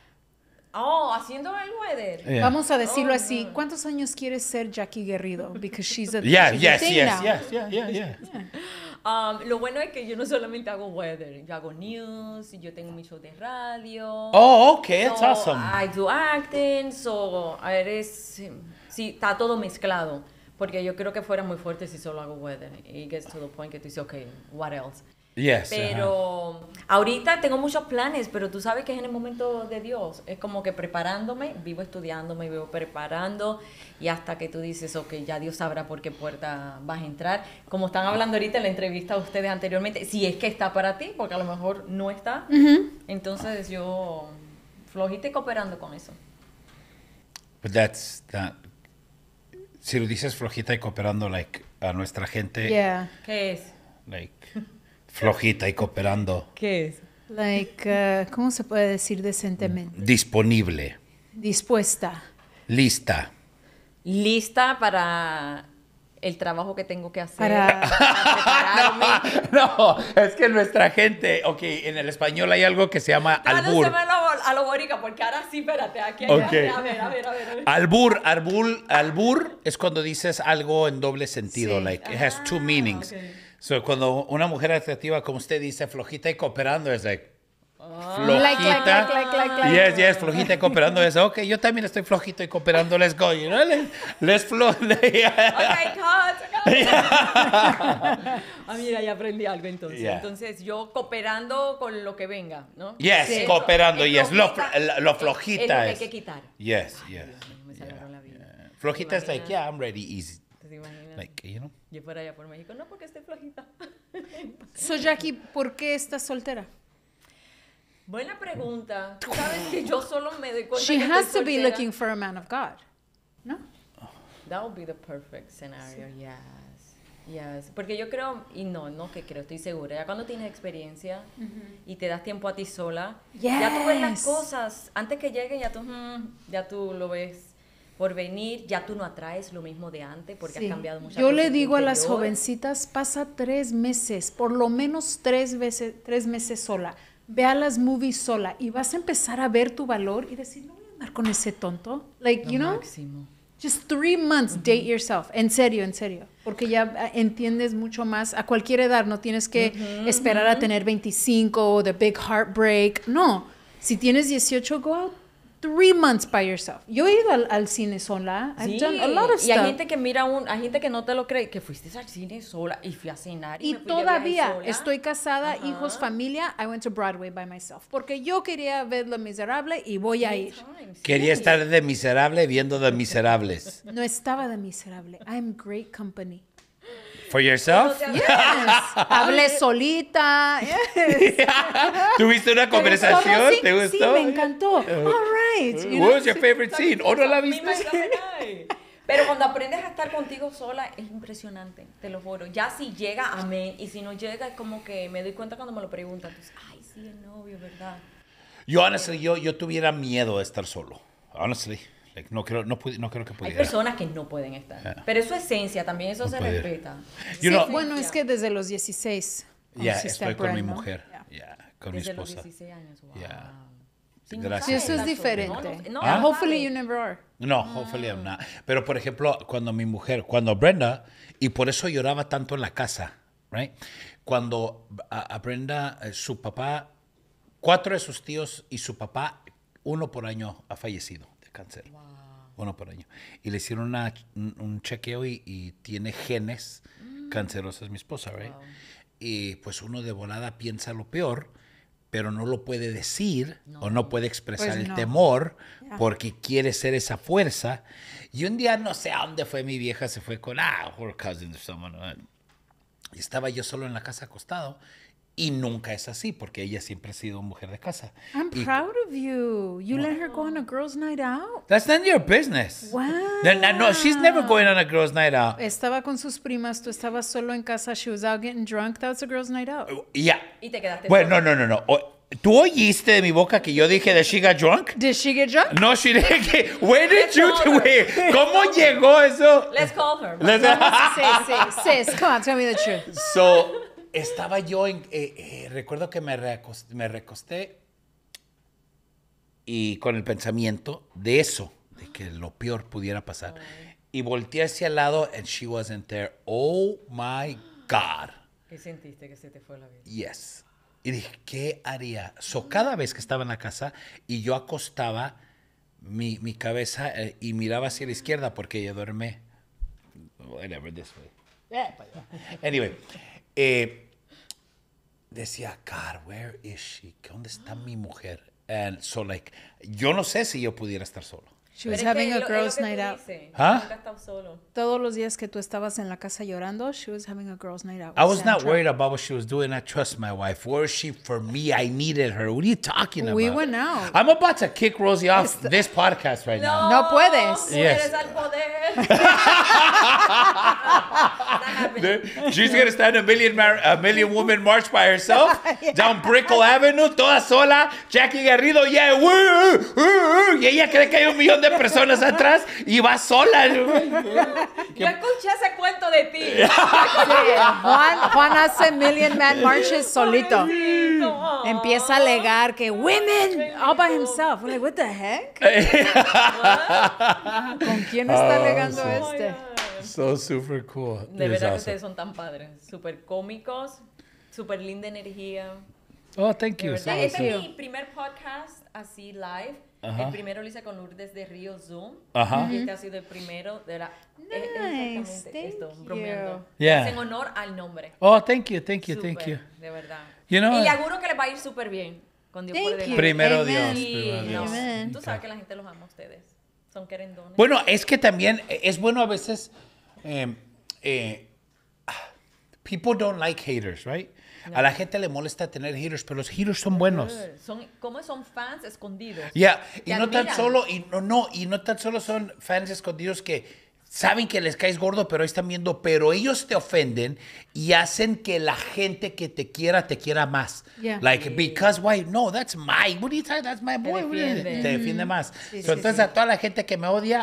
Oh, haciendo el weather. Yeah. Vamos a decirlo Oh, así. no. ¿Cuántos años quieres ser Jackie Guerrido? Because she's a, Yeah, she's a yes, thing yes, now. yes, yeah, yeah, yeah. Um, lo bueno es que yo no solamente hago weather, yo hago news, yo tengo mi show de radio. Oh, okay, that's So, awesome. I do acting, so a ver, es, sí, está todo mezclado. Porque yo creo que fuera muy fuerte si solo hago weather. Y gets to the point que tú dices, ok, what else? Yes. Pero ahorita tengo muchos planes, pero tú sabes que es en el momento de Dios. Es como que preparándome, vivo estudiando, me vivo preparando y hasta que tú dices, ok, ya Dios sabrá por qué puerta vas a entrar. Como están hablando ahorita en la entrevista a ustedes anteriormente, si es que está para ti, porque a lo mejor no está. Entonces yo flojita y cooperando con eso. But that's that. Si lo dices flojita y cooperando, like, a nuestra gente, Yeah. ¿Qué es? like, flojita y cooperando, ¿Qué es? Like, uh, ¿cómo se puede decir decentemente? disponible, Dispuesta. lista. Lista para el trabajo que tengo que hacer. Para... prepararme. No, es que nuestra gente, ok, en el español hay algo que se llama albur. Tradúcemelo a lo borica, porque ahora sí, espérate, aquí hay Ok. a ver, a ver, a ver, a ver. Albur, albur, albur es cuando dices algo en doble sentido, Sí. like it has two Ah, meanings. ok. So cuando una mujer atractiva, como usted dice, flojita y cooperando, es like Like, like, flojita. like, like, like, like. Yes, yes, flojita y cooperando es, ok, yo también estoy flojito y cooperando, let's go, you know, let's, let's flow. Ok, cut, cut. Ah, mira, ya aprendí algo entonces. Yeah. Entonces, yo cooperando con lo que venga, ¿no? Yes, Eso, cooperando, es yes, lo, flojita, lo- lo es- flojita es lo que es. hay que quitar. Yes, yes. Me salvaron la vida. Flojita es like, imaginas? yeah, I'm ready, easy. ¿Te imaginas? Like, you know. Yo fuera allá por México, no, porque estoy flojita. So, Jackie, ¿por qué estás soltera? Buena pregunta. Tú sabes que yo solo me doy cuenta She que has estoy to be soltera. looking for a man of God. ¿No? That would be the perfect scenario, yes. Yes. Porque yo creo, y no, no que creo, estoy segura, ya cuando tienes experiencia y te das tiempo a ti sola, ya tú ves las Yes. cosas, antes que lleguen ya tú, mm, ya tú lo ves por venir. Ya tú no atraes lo mismo de antes porque Sí. has cambiado muchas Yo cosas le en tu digo a las interior. jovencitas, pasa tres meses, por lo menos tres veces, tres meses sola. Ve a las movies sola y vas a empezar a ver tu valor y decir, no voy a andar con ese tonto. Like, Lo you know, máximo. just three months, date yourself. En serio, en serio. Porque ya ah, entiendes mucho más a cualquier edad. No tienes que esperar a tener veinticinco o the big heartbreak. No. Si tienes dieciocho, go out three months by yourself. Yo he ido al, al cine sola. I've Sí, done a lot of y hay stuff. gente que mira un, hay gente que no te lo cree, que fuiste al cine sola y fui a cenar y, Y me fui de viaje todavía sola. estoy casada, Ajá. hijos, familia. I went to Broadway by myself. Porque yo quería ver Lo Miserable y voy a ir. Anytime, sí. Quería estar de miserable viendo de miserables. No estaba de miserable. I'm great company. For yourself? No te- Yes. Hablé solita. Yes. ¿Tuviste una conversación? Sí, ¿Te sí, gustó? me encantó. All right. You know? What was your favorite scene? ¿O no la Me viste? imagino. Pero cuando aprendes a estar contigo sola es impresionante, te lo juro. Ya si llega, amén. Y si no llega, es como que me doy cuenta cuando me lo preguntan. Entonces, ay, sí, el novio, ¿verdad? Yo, honestly, yo, yo tuviera miedo de estar solo. Honestly. Like, no, creo, no, pudi- no creo que Hay pudiera. personas que no pueden estar. Pero es su esencia también, eso No se puede. respeta. You Sí, know- bueno, es que desde los dieciséis. Ya, conociste a estoy con mi Brad, ¿no? mujer. Yeah. Ya, con Desde mi los esposa. dieciséis años, wow. Ya. Sí, no Gracias. Sí, sabes eso es estar diferente. solo. No, no, Ah. no Hopefully sabes. you never are. No, hopefully I'm not. Pero, por ejemplo, cuando mi mujer, cuando Brenda, y por eso lloraba tanto en la casa, right? Cuando a, a Brenda, eh, su papá, cuatro de sus tíos y su papá, uno por año ha fallecido de cáncer. Uno por año. Y le hicieron una- un, un chequeo y, y tiene genes cancerosos, mi esposa, right? Y pues uno de volada piensa lo peor, pero no lo puede decir o no puede expresar Pues el no. temor Ya. porque quiere ser esa fuerza. Y un día no sé a dónde fue mi vieja, se fue con, ah, her cousin or someone. uh, Y estaba yo solo en la casa acostado y nunca es así porque ella siempre ha sido mujer de casa. I'm Y- proud of you. You let her go on a girls' night out. That's none of your business. Wow. No, no, no, she's never going on a girls' night out. Estaba con sus primas, tú estabas solo en casa, she was out getting drunk. That was a girls' night out. Yeah. Y te quedaste Bueno, sola. no, no, no, no. O- ¿Tú oíste de mi boca que yo dije that she got drunk? Did she get drunk? No, she didn't. Where did Let's you? call her. Wait, ¿cómo llegó eso? Let's call her. Let's- Sis, sis, come on, tell me the truth. So, estaba yo en. eh, eh, recuerdo que me recosté, me recosté y con el pensamiento de eso, de que lo peor pudiera pasar. Y volteé hacia el lado and she wasn't there. Oh my God. ¿Qué sentiste que se te fue la vida? Yes. Y dije, ¿qué haría? So, cada vez que estaba en la casa y yo acostaba mi, mi cabeza eh, y miraba hacia la izquierda porque ella duerme. Whatever, this way. Anyway, eh, decía, God, where is she? ¿Dónde está mi mujer? And so, like, yo no sé si yo pudiera estar solo. She Pero was es having que a es lo- es lo girls' que tú night out. dices, ¿Ah? nunca estás solo. Todos los días que tú estabas en la casa llorando, she was having a girls' night out. I with was not Sandra. worried about what she was doing. I trust my wife. Where is she for me? I needed her. What are you talking about? We went out. I'm about to kick Rosie off this podcast right now. No puedes. Yes. Mujeres al poder. Not happening. She's gonna stand a million mar- a million woman march by herself down Brickell Avenue, toda sola. Jackie Garrido, yeah, woo, uh, uh, y ella cree que hay un millón de personas atrás y va sola. Yo escuché ese cuento de ti. Juan, Juan hace Million Man Marches solito. Pobrecito. Empieza a alegar que women all by himself. We're like, what the heck? ¿Con quién está alegando este? So super cool. De It is verdad que awesome. ustedes son tan padres. Súper cómicos, súper linda energía. Oh, thank De you. verdad. So Este es awesome. mi primer podcast así live. Ajá. El primero lo hice con Lourdes de Río Zoom. Ajá. Y este ha sido el primero de la. es- es Nice, exactamente esto, thank bromeando. you. Yeah. Es en honor al nombre. Oh, thank you, thank you, thank Súper, you. De verdad. You know- y le aseguro que les va a ir súper bien. Con Dios por Thank delante. you. Primero Amen. Dios. Sí, primero Dios. no. Amen. Tú sabes que la gente los ama a ustedes. Son querendones. Bueno, es que también es bueno a veces. eh, eh, people don't like haters, right? A la gente le molesta tener haters, pero los haters son buenos. Son, ¿Cómo son fans escondidos? Ya, y Te no tan admiran. solo, y no, no, y no tan solo son fans escondidos que saben que les caes gordo, pero ahí están viendo, pero ellos te ofenden y hacen que la gente que te quiera te quiera más. Yeah. Like, because why? No, that's my, what are you talking? That's my boy. What are you- defiende. Te defiende más. Sí, So, sí, entonces sí. a toda la gente que me odia,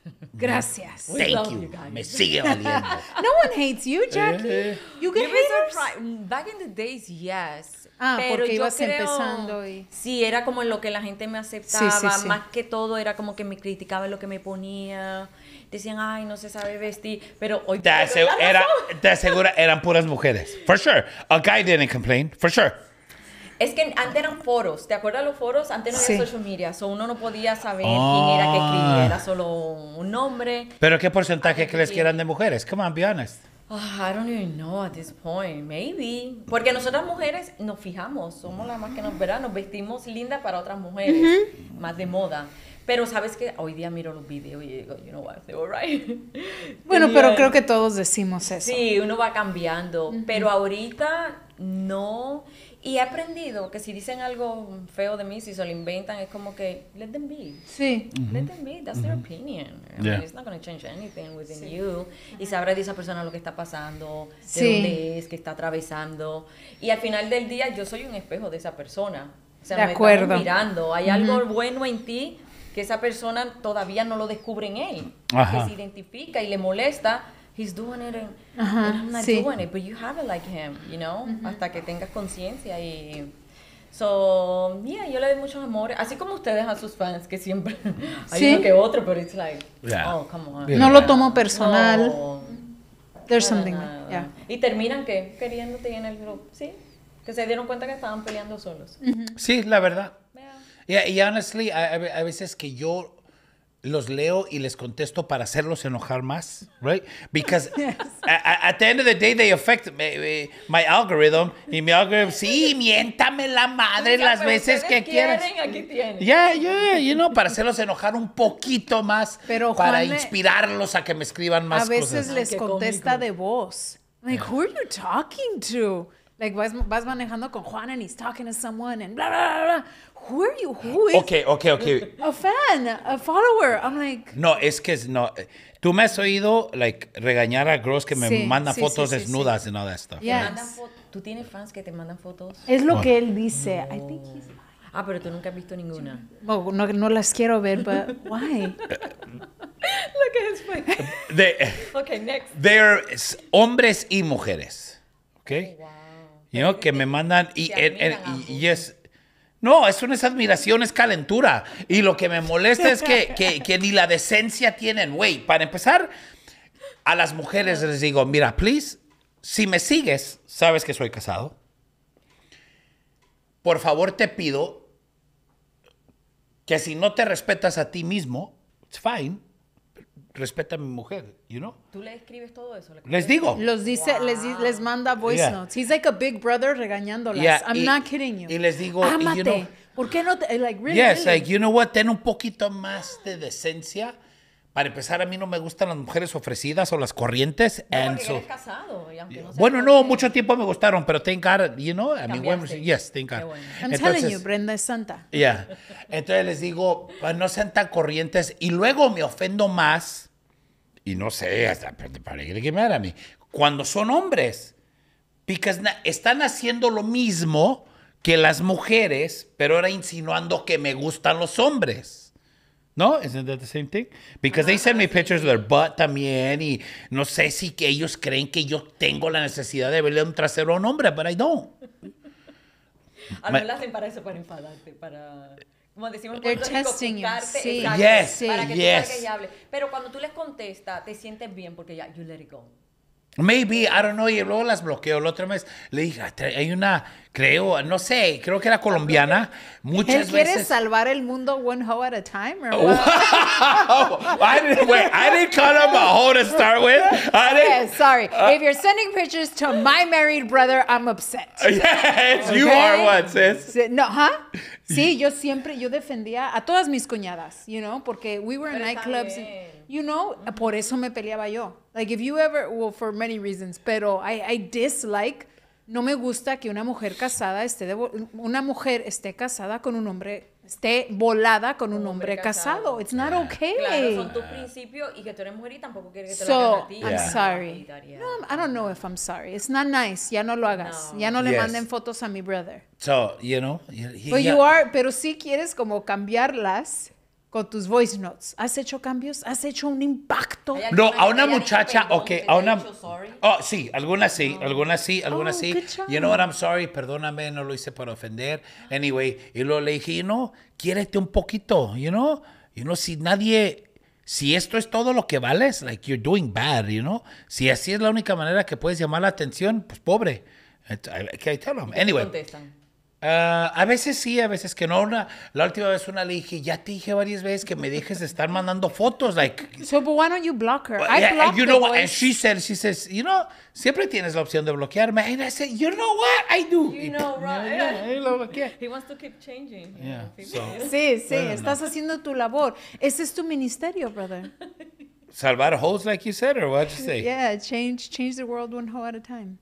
Gracias. We Thank love you. you guys. Me sigue valiendo. No one hates you, Jackie. You get You'd be haters. surprised. Back in the days, yes. Ah, pero porque yo ibas creo, empezando y- Sí, era como en lo que la gente me aceptaba. Sí, sí, sí. Más que todo era como que me criticaba en lo que me ponía. Decían, ay, no se sabe vestir. Pero hoy... Te, asegu- era, te asegura, eran puras mujeres. For sure. A guy didn't complain. For sure. Es que antes eran foros. ¿Te acuerdas los foros? Antes no había Sí. social media. So uno no podía saber Ah. quién era que escribía. Era solo un nombre. ¿Pero qué porcentaje Ay, crees sí. que eran de mujeres? Come on, be honest. Ah, I don't even know at this point. Maybe. Porque nosotras mujeres nos fijamos. Somos las más que nos verán. Nos vestimos lindas para otras mujeres. Más de moda. Pero sabes que hoy día miro los videos y digo, you know what, they were right. Bueno, pero Tenían- creo que todos decimos eso. Sí, uno va cambiando. Pero ahorita no. Y he aprendido que si dicen algo feo de mí, si se lo inventan, es como que, let them be. Sí. Let them be, that's their opinion. I Yeah. mean, it's not going to change anything within you. Y sabrá de esa persona lo que está pasando, de Sí. dónde es, que está atravesando. Y al final del día, yo soy un espejo de esa persona. O sea, De me acuerdo. estamos mirando. Hay algo bueno en ti que esa persona todavía no lo descubre en él. Ajá. Que se identifica y le molesta. He's doing it and, Ajá, and I'm not sí. doing it, but you have it like him, you know? Hasta que tengas conciencia y... So, yeah, yo le doy muchos amores, así como ustedes a sus fans, que siempre hay Sí. uno que otro, pero it's like, Yeah. oh, come on. Yeah. No lo tomo personal. No, There's para something. nada. Yeah. Y terminan, ¿qué? Queriéndote en el grupo, ¿sí? Que se dieron cuenta que estaban peleando solos. Sí, la verdad. Yeah. Y, y honestly, a, a veces que yo los leo y les contesto para hacerlos enojar más, right? Because a- a- at the end of the day they affect me- me- my algorithm y mi algorithm, sí, miéntame la madre Ya, las pero veces ustedes que quieras. quieren, aquí tienen. Ya, ya, you know, para hacerlos enojar un poquito más, Pero, para Juan, le- inspirarlos a que me escriban más A veces cosas. les Ay, qué contesta cómico. de voz. Like, who are you talking to? Like, vas, vas manejando con Juan and he's talking to someone and blah, blah, blah, blah. Who are you? Who is Ok, ok, ok. a fan? A follower? I'm like, No, es que es- no. eh, Tú me has oído like regañar a girls que me Sí, mandan sí, fotos sí, sí, desnudas y all that stuff. Yeah. Te Yes. mandan fo- ¿Tú tienes fans que te mandan fotos? es lo What? que él dice. I think he's Ah, pero tú nunca has visto ninguna. Oh, no, no las quiero ver, but why? Look at his face. De, Okay, next. they're s- hombres y mujeres. ¿Ok? Wow. You know, que me mandan y, Se en- en- admiran y- y es... No, eso no es admiración, es calentura. Y lo que me molesta es que, que, que ni la decencia tienen. Güey, para empezar, a las mujeres les digo, mira, please, si me sigues, sabes que soy casado. Por favor, te pido que si no te respetas a ti mismo, it's fine, respeta a mi mujer, you know? ¿Tú le escribes todo eso? ¿Le Les digo. Los dice, les, di- les manda voice Yeah. notes. He's like a big brother regañándolas. Yeah, I'm y- not kidding you. y les digo, y you Ámate. know- ¿Por qué no te, like, really, Yes, really? like, you know what, ten un poquito más de decencia. Para empezar, a mí no me gustan las mujeres ofrecidas o las corrientes. No, and porque so- eres casado. Y aunque no seas bueno, no, joven, mucho tiempo me gustaron, pero thank God, you know, a mi bueno, Cambiaste. yes, thank God. Qué bueno. I'm Entonces, telling you, Brenda es santa. yeah. Entonces les digo, pues, no sean tan corrientes. Y luego me ofendo más, y no sé, hasta para que me hagan a mí, cuando son hombres. Because na- están haciendo lo mismo que las mujeres, pero ahora insinuando que me gustan los hombres. ¿No? Isn't that the same thing? Because they send me pictures of their butt también y no sé si que ellos creen que yo tengo la necesidad de verle un trasero a un hombre, but I don't. A Ma- lo mejor hacen para eso, para enfadarte, para... Como decimos en They're Puerto Rico, testing you, cucarte, sí. exacto, Yes, sí. para que tú yes. salgas y hables. Pero cuando tú les contestas, te sientes bien porque ya, you let it go. Maybe, I don't know, y luego las bloqueo. La otra vez le dije, "Ah, tra- hay una, creo, no sé, creo que era colombiana, ¿Él muchas quiere veces... salvar el mundo one hoe at a time? Or Wow. what? I didn't, wait, I didn't call him a hoe to start with. I Okay, didn't... sorry. If you're sending pictures to my married brother, I'm upset. Yes, you Okay? are one, sis. Sí, no, ¿huh? Sí, yo siempre, yo defendía a todas mis cuñadas, you know, porque we were in Pero está nightclubs, bien. you know, por eso me peleaba yo. Like, if you ever, well, for many reasons, pero I, I dislike, no me gusta que una mujer casada esté, de, una mujer esté casada con un hombre, esté volada con un, Un hombre, hombre casado. casado. It's not Yeah. okay. Claro, son tus principios y que tú eres mujer y tampoco quieres que te lo So, hagan a ti. I'm Yeah. sorry. Yeah. No, I don't know if I'm sorry. It's not nice. Ya no lo hagas. No. Ya no le Yes. manden fotos a mi brother. So, you know... he- he- But yeah. you are, pero sí quieres como cambiarlas con tus voice notes. ¿Has hecho cambios? ¿Has hecho un impacto? Hay No, alguna a que una te haya muchacha, dicho perdón, ok, que te a haya una... dicho sorry. Oh, sí, algunas sí, algunas sí, algunas Oh, sí. good job. You know what, I'm sorry, perdóname, no lo hice para ofender. Anyway, y luego le dije, you know, quiérete un poquito, you know? You know, si nadie... Si esto es todo lo que vales, like, you're doing bad, you know? Si así es la única manera que puedes llamar la atención, pues pobre. ¿Qué I tell them? ¿Qué Anyway. contestan? Ah, a veces sí, a veces que no. Una, la última vez una le dije, ya te dije varias veces que me dejes de estar mandando fotos. Like, So, but why don't you block her? I yeah, blocked you the know what? boys. And she said, she says, you know, siempre tienes la opción de bloquearme. And I said, you know what? I do. You know, right? Yeah, y lo bloqueé. He wants to keep changing. Yeah, so, Sí, sí, Bueno, estás haciendo tu labor. Ese es tu ministerio, brother. salvar hoes, like you said, or what you say? Yeah, change, change the world one hoe at a time.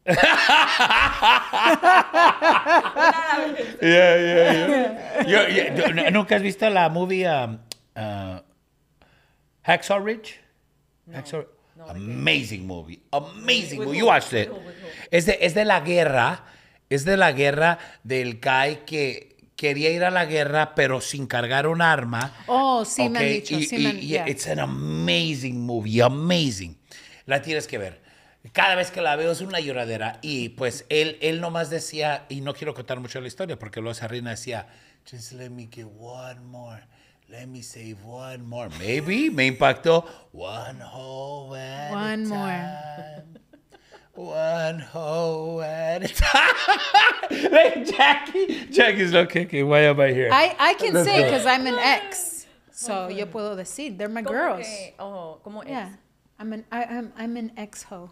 Yeah, yeah, yeah. Yo- yo- yo- ¿Nunca has visto la movie um, uh, Hacksaw Ridge? Hacksaw- Amazing movie. Amazing With movie. who? You watched it. With who? With who? Es de, es de la guerra. Es de la guerra del guy que quería ir a la guerra, pero sin cargar un arma. Oh, sí me han Okay, dicho, y- sí y- me han- y yeah. It's an amazing movie, amazing. La tienes que ver. Cada vez que la veo es una lloradera. Y pues él, él nomás decía, y no quiero contar mucho la historia, porque luego esa reina decía, just let me get one more. Let me save one more. Maybe me impactó. One hoe at One a more. time. One hoe at a time. Like Jackie. Jackie's like, okay, why am I here? I, I can Let's say go. because I'm an ex. So yo puedo decir, they're my ¿Cómo girls. que- oh, ¿cómo es? Yeah. I'm an I, I'm I'm an ex hoe.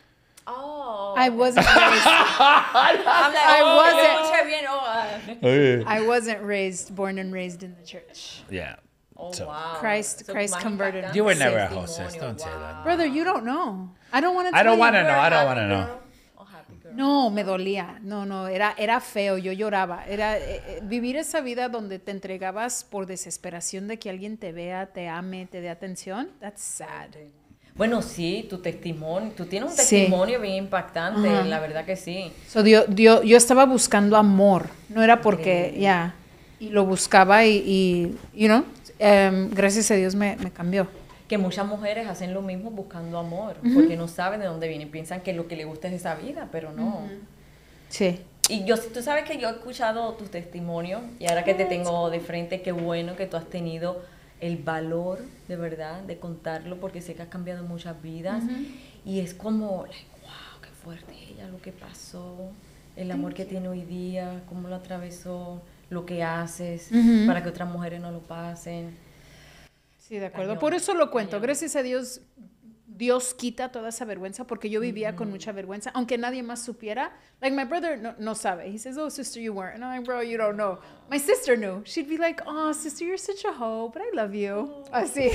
Oh. I wasn't raised I'm like, I oh, wasn't- yo escuché bien, oh, ah. Okay. I wasn't raised born and raised in the church. Yeah. Oh, So- wow. Christ- So, Christ más converted. impactante You were never a testimonio, hostess. Don't say wow. that. Brother, you don't know. I don't want to I don't want to You're know. a I don't happy want to know. girl? Oh, happy girl. No, me dolía. No, no, era, era feo. Yo lloraba. Era eh, eh, vivir esa vida donde te entregabas por desesperación de que alguien te vea, te ame, te dé atención. That's sad. Bueno, sí, tu testimonio, tú tienes un Sí. testimonio bien impactante, Ajá. la verdad que sí. So, dio- dio- yo estaba buscando amor. No era porque, ya. Y lo buscaba y, y you know, em, gracias a Dios me, me cambió. Que muchas mujeres hacen lo mismo buscando amor, porque no saben de dónde viene, piensan que lo que les gusta es esa vida, pero no. Sí. Y yo, tú sabes que yo he escuchado tu testimonio y ahora que te tengo de frente, qué bueno que tú has tenido el valor de verdad de contarlo, porque sé que has cambiado muchas vidas y es como, like, wow, qué fuerte ella, lo que pasó, el amor que tiene hoy día, cómo lo atravesó, lo que haces Ujú. para que otras mujeres no lo pasen. Sí, de acuerdo. Cañón, Por eso lo cuento. cañón. Gracias a Dios, Dios quita toda esa vergüenza porque yo vivía con mucha vergüenza, aunque nadie más supiera. Like my brother no, no sabe. He says, "Oh, sister, you weren't." And I'm like, "Bro, you don't know." My sister knew. She'd be like, "Oh, sister, you're such a hoe, but I love you." Así.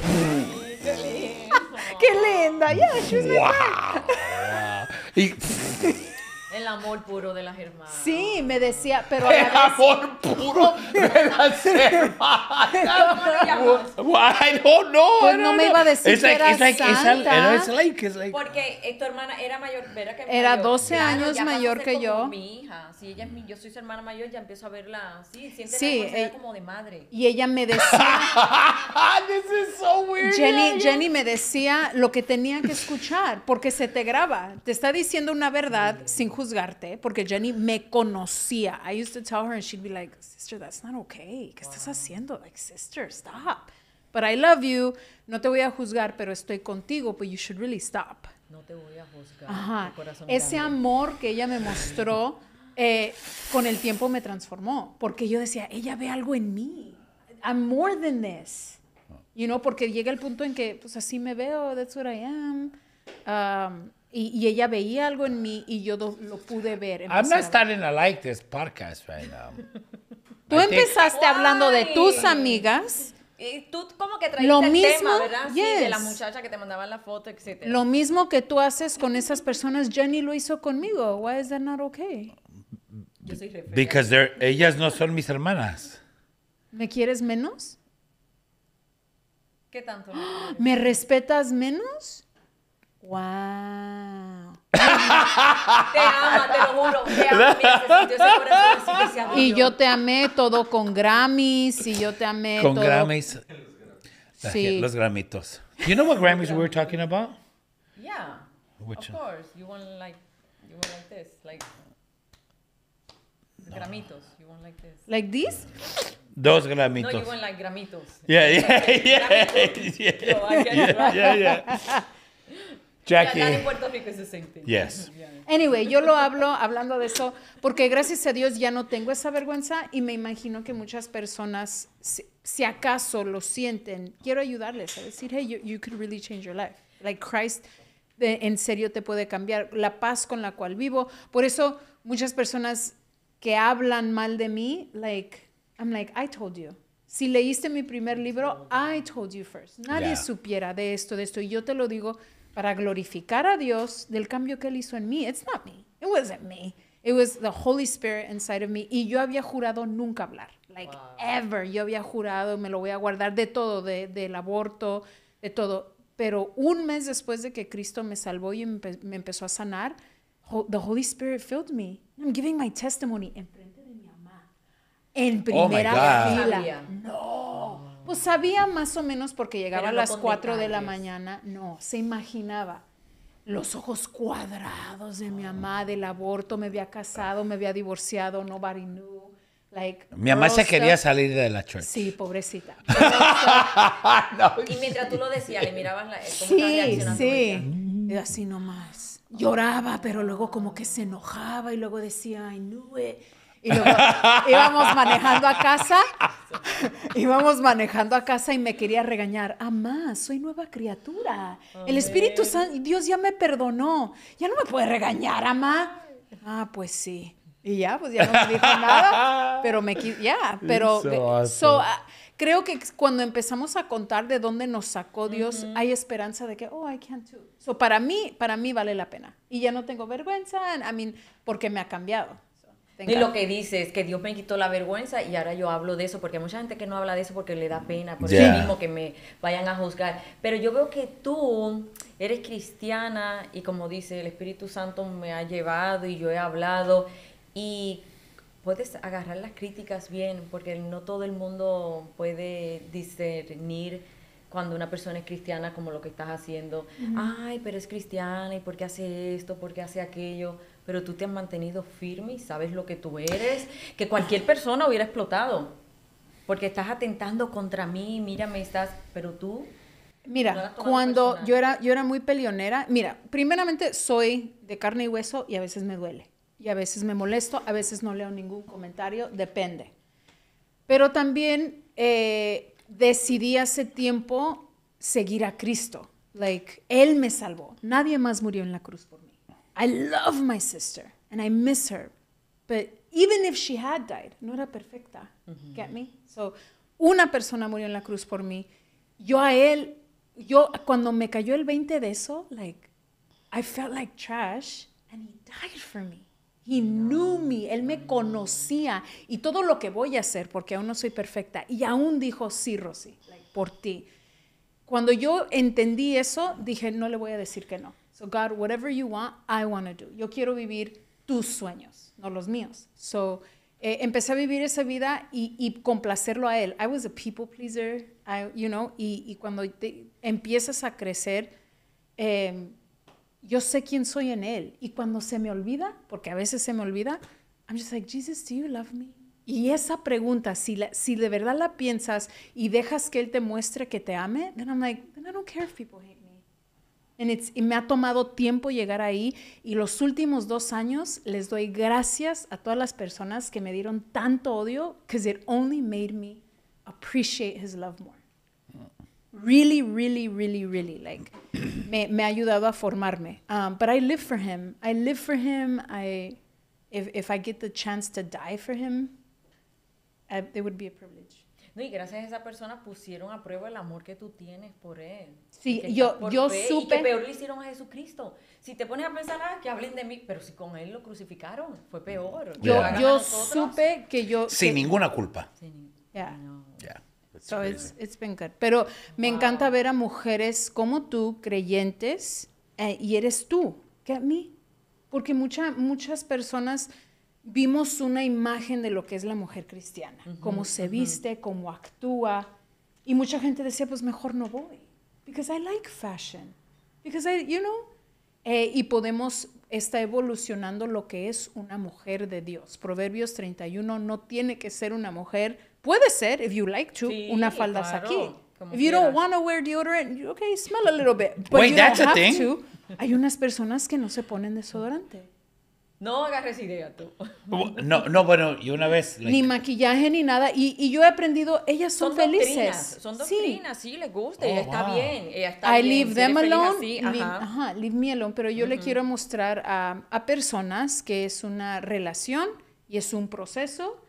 Qué linda. Yeah, she was my friend. Wow. Y, El amor puro de las hermanas. Sí, me decía, pero a la el vez. amor puro de las hermanas. ¿Cómo lo llamas? Well, I don't know. Pues I no don't me know. iba a decir It's que like, era it's like, it's, al- santa. it's like, it's like. Porque eh, tu hermana era mayor, ¿verdad que Era mayor? doce años ya pasa a mayor ser que como yo. Mi hija, si ella es mi, yo soy su hermana mayor, ya empiezo a verla así, siente Sí, la responsabilidad eh, como de madre. Y ella me decía, This is so weird. Jenny, Jenny me decía lo que tenía que escuchar, porque se te graba. Te está diciendo una verdad sin juzgarte, porque Jenny me conocía. I used to tell her and she'd be like, sister, that's not okay. ¿Qué estás haciendo? Like, sister, stop. But I love you. No te voy a juzgar, pero estoy contigo, but you should really stop. No te voy a juzgar. Ajá. tu corazón Ese grande. amor que ella me mostró, eh, con el tiempo me transformó, porque yo decía, ella ve algo en mí. I'm more than this. You know, porque llega el punto en que, pues así me veo, that's what I am. Um, y, y ella veía algo en mí y yo do- lo pude ver. I'm empecé a not ver. starting to like this podcast right now. Tú I think- empezaste hablando de Why? tus amigas, Y tú como que traíste Lo el mismo, tema, ¿verdad? Sí, de la yes. muchacha que te mandaban la foto, etcétera. lo mismo que tú haces con esas personas, Jenny lo hizo conmigo. Why is that not okay? Yo soy re fea. Because they're, ellas no son mis hermanas. ¿Me quieres menos? ¿Qué tanto? no? ¿Me respetas menos? Wow. Te ama, te lo juro. Te ama. Mira, se sintió ese corazón así que se abrió. Y yo te amé todo con Grammys, y yo te amé Con todo. Grammys. La Sí. gen- Los gramitos. You know what Grammys we were talking about? Yeah. Which of one? course. You want like, you want like this, like gramitos. You want like this. Like this? Dos No, gramitos. you want like gramitos. Yeah, yeah, yeah, Gramitos. yeah. No, I get it, right? Yeah, yeah. Yeah, that in Jackie. Puerto Rico is the same thing. Yes. Yeah. Anyway, yo lo hablo hablando de eso porque gracias a Dios ya no tengo esa vergüenza y me imagino que muchas personas, si, si acaso lo sienten, quiero ayudarles a decir, hey, you, you could really change your life. Like Christ, de, en serio te puede cambiar. La paz con la cual vivo. Por eso muchas personas que hablan mal de mí, like, I'm like, I told you. Si leíste mi primer libro, I told you first. Nadie Yeah. supiera de esto, de esto. Y yo te lo digo para glorificar a Dios del cambio que Él hizo en mí. It's not me. It wasn't me. It was the Holy Spirit inside of me. Y yo había jurado nunca hablar. Like, Wow. ever. Yo había jurado, me lo voy a guardar de todo, de, del aborto, de todo. Pero un mes después de que Cristo me salvó y me, empe- me empezó a sanar, ho- the Holy Spirit filled me. I'm giving my testimony en frente de mi mamá. En Oh, my primera God. fila. Sabía. No. Pues sabía más o menos porque llegaba Pero a no las con cuatro de la detalles. mañana. No, se imaginaba. Los ojos cuadrados de mi mamá, del aborto, me había casado, me había divorciado, nobody knew. Like, Mi mamá se girl quería stuff. salir de la church. Sí, pobrecita. Y mientras tú lo decías, le mirabas la, cómo estaba Sí, reaccionando ella. sí. Y así nomás. Lloraba, pero luego como que se enojaba y luego decía, I knew it. Y luego íbamos manejando a casa, íbamos manejando a casa y me quería regañar. Amá, soy nueva criatura. El Espíritu Santo, Dios ya me perdonó. Ya no me puede regañar, amá. Ah, pues sí. Y ya, pues ya no me dijo nada, pero me qui- ya, pero So ve- awesome. so, ah, creo que cuando empezamos a contar de dónde nos sacó Dios, hay esperanza de que, oh, I can too. So, para mí, para mí vale la pena. Y ya no tengo vergüenza, I mean, porque me ha cambiado. So, thank Y God. lo que dices, que Dios me quitó la vergüenza y ahora yo hablo de eso, porque hay mucha gente que no habla de eso porque le da pena, por Yeah. eso mismo que me vayan a juzgar. Pero yo veo que tú eres cristiana y como dice, el Espíritu Santo me ha llevado y yo he hablado y puedes agarrar las críticas bien, porque no todo el mundo puede discernir cuando una persona es cristiana como lo que estás haciendo. Ay, pero es cristiana, ¿y por qué hace esto? ¿Por qué hace aquello? Pero tú te has mantenido firme y sabes lo que tú eres, que cualquier persona hubiera explotado, porque estás atentando contra mí, mírame, estás, pero tú... No Mira, la has tomado cuando personal. yo era, yo era muy peleonera, mira, primeramente soy de carne y hueso y a veces me duele. Y a veces me molesto, a veces no leo ningún comentario, depende. Pero también eh, decidí hace tiempo seguir a Cristo. Like, Él me salvó. Nadie más murió en la cruz por mí. I love my sister and I miss her. But even if she had died, no era perfecta. Get me? So, una persona murió en la cruz por mí. Yo a Él, yo cuando me cayó el veinte de eso, like, I felt like trash and He died for me. He knew me, Él me conocía y todo lo que voy a hacer, porque aún no soy perfecta. Y aún dijo, sí, Rosy, like, por ti. Cuando yo entendí eso, dije, no le voy a decir que no. So God, whatever you want, I want to do. Yo quiero vivir tus sueños, no los míos. So eh, empecé a vivir esa vida y, y complacerlo a Él. I was a people pleaser, I, you know, y, y cuando te, empiezas a crecer, eh, yo sé quién soy en Él. Y cuando se me olvida, porque a veces se me olvida, I'm just like, Jesus, do you love me? Y esa pregunta, si, la, si de verdad la piensas y dejas que Él te muestre que te ame, then I'm like, then I don't care if people hate me. And it's, y me ha tomado tiempo llegar ahí. Y los últimos dos años les doy gracias a todas las personas que me dieron tanto odio, because it only made me appreciate His love more. Really, really, really, really, like, me, me ha ayudado a formarme. Um, but I live for Him. I live for Him. I, if, if I get the chance to die for Him, I, it would be a privilege. No, y gracias a esa persona pusieron a prueba el amor que tú tienes por Él. Sí, Que yo- estás por yo fe, Y supe- que peor le hicieron a Jesucristo. Si te pones a pensar, ah, que hablen de mí, pero si con Él lo crucificaron, fue peor. Que Yo, lo hagan a yo nosotros. supe que yo... Sin que- ninguna culpa. Sí, Yeah. no. Yeah. It's So crazy. it's, it's been good. Pero me encanta ver a mujeres como tú, creyentes, eh, y eres tú. Get me? Porque mucha, muchas personas vimos una imagen de lo que es la mujer cristiana, cómo se viste, cómo actúa, Y mucha gente decía, pues mejor no voy. Because I like fashion. Because I, you know. Eh, y podemos, está evolucionando lo que es una mujer de Dios. Proverbios treinta y uno no tiene que ser una mujer, puede ser, if you like to, Sí, una falda claro, aquí. como If you quieras. don't want to wear deodorant, you- okay, smell a little bit. But Wait, you that's don't a have thing? to. Hay unas personas que no se ponen desodorante. No agarres idea tú. No, no, bueno, y una vez... like, Ni maquillaje ni nada. Y, y yo he aprendido, ellas son, felices. Doctrinas, son Sí. doctrinas, sí, les gusta, Oh, ella está wow. bien, ella está I bien. leave si eres them feliz alone. así, leave, ajá. ajá, leave me alone. Pero yo le quiero mostrar a, a personas que es una relación y es un proceso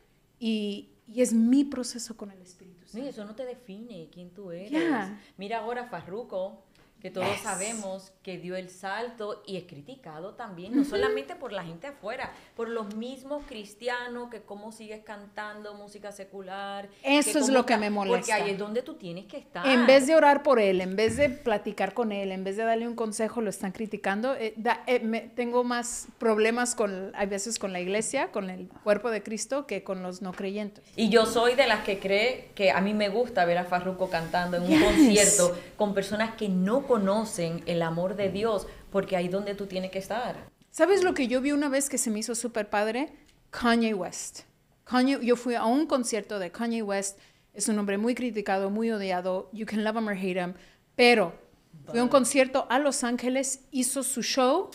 y, y es mi proceso con el Espíritu Sí, Santo. eso no te define quién tú eres. Yeah. Mira ahora Farruko, que todos Yes. sabemos que dio el salto y es criticado también, no solamente por la gente afuera, por los mismos cristianos, que cómo sigues cantando música secular. Eso es cómo lo que está- me molesta. Porque ahí es donde tú tienes que estar. En vez de orar por él, en vez de platicar con él, en vez de darle un consejo, lo están criticando. Eh, da- eh, me- tengo más problemas con, a veces con la iglesia, con el cuerpo de Cristo, que con los no creyentes. Y yo soy de las que cree que a mí me gusta ver a Farruko cantando en un Yes. concierto con personas que no conocen el amor de Dios, porque ahí es donde tú tienes que estar. ¿Sabes lo que yo vi una vez que se me hizo súper padre? Kanye West. Kanye, yo fui a un concierto de Kanye West. Es un hombre muy criticado, muy odiado. You can love him or hate him. Pero fui a un concierto a Los Ángeles, hizo su show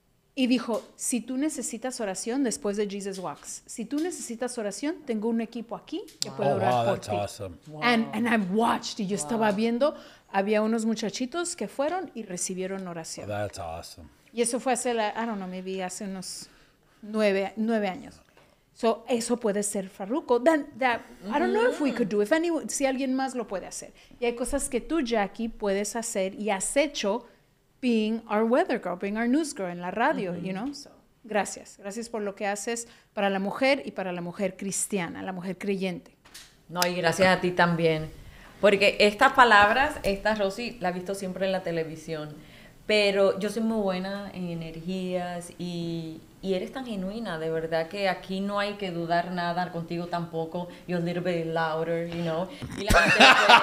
y dijo, si tú necesitas oración después de Jesus Walks, si tú necesitas oración, tengo un equipo aquí que puede Oh, orar wow, por that's ti. awesome. And, and I watched, y yo estaba viendo, había unos muchachitos que fueron y recibieron oración. That's awesome. Y eso fue hace, la, I don't know, maybe hace unos nueve, nueve años. So, eso puede ser Farruko. That, that, I don't know if we could do, if anyone, si alguien más lo puede hacer. Y hay cosas que tú, Jackie, puedes hacer y has hecho being our weather girl, being our news girl en la radio, you know. So, gracias. Gracias por lo que haces para la mujer y para la mujer cristiana, la mujer creyente. No, y gracias a ti también. Porque estas palabras, esta Rosy, la he visto siempre en la televisión. Pero yo soy muy buena en energías y, y eres tan genuina, de verdad que aquí no hay que dudar nada, contigo tampoco. You're a little bit louder, you know. Y la gente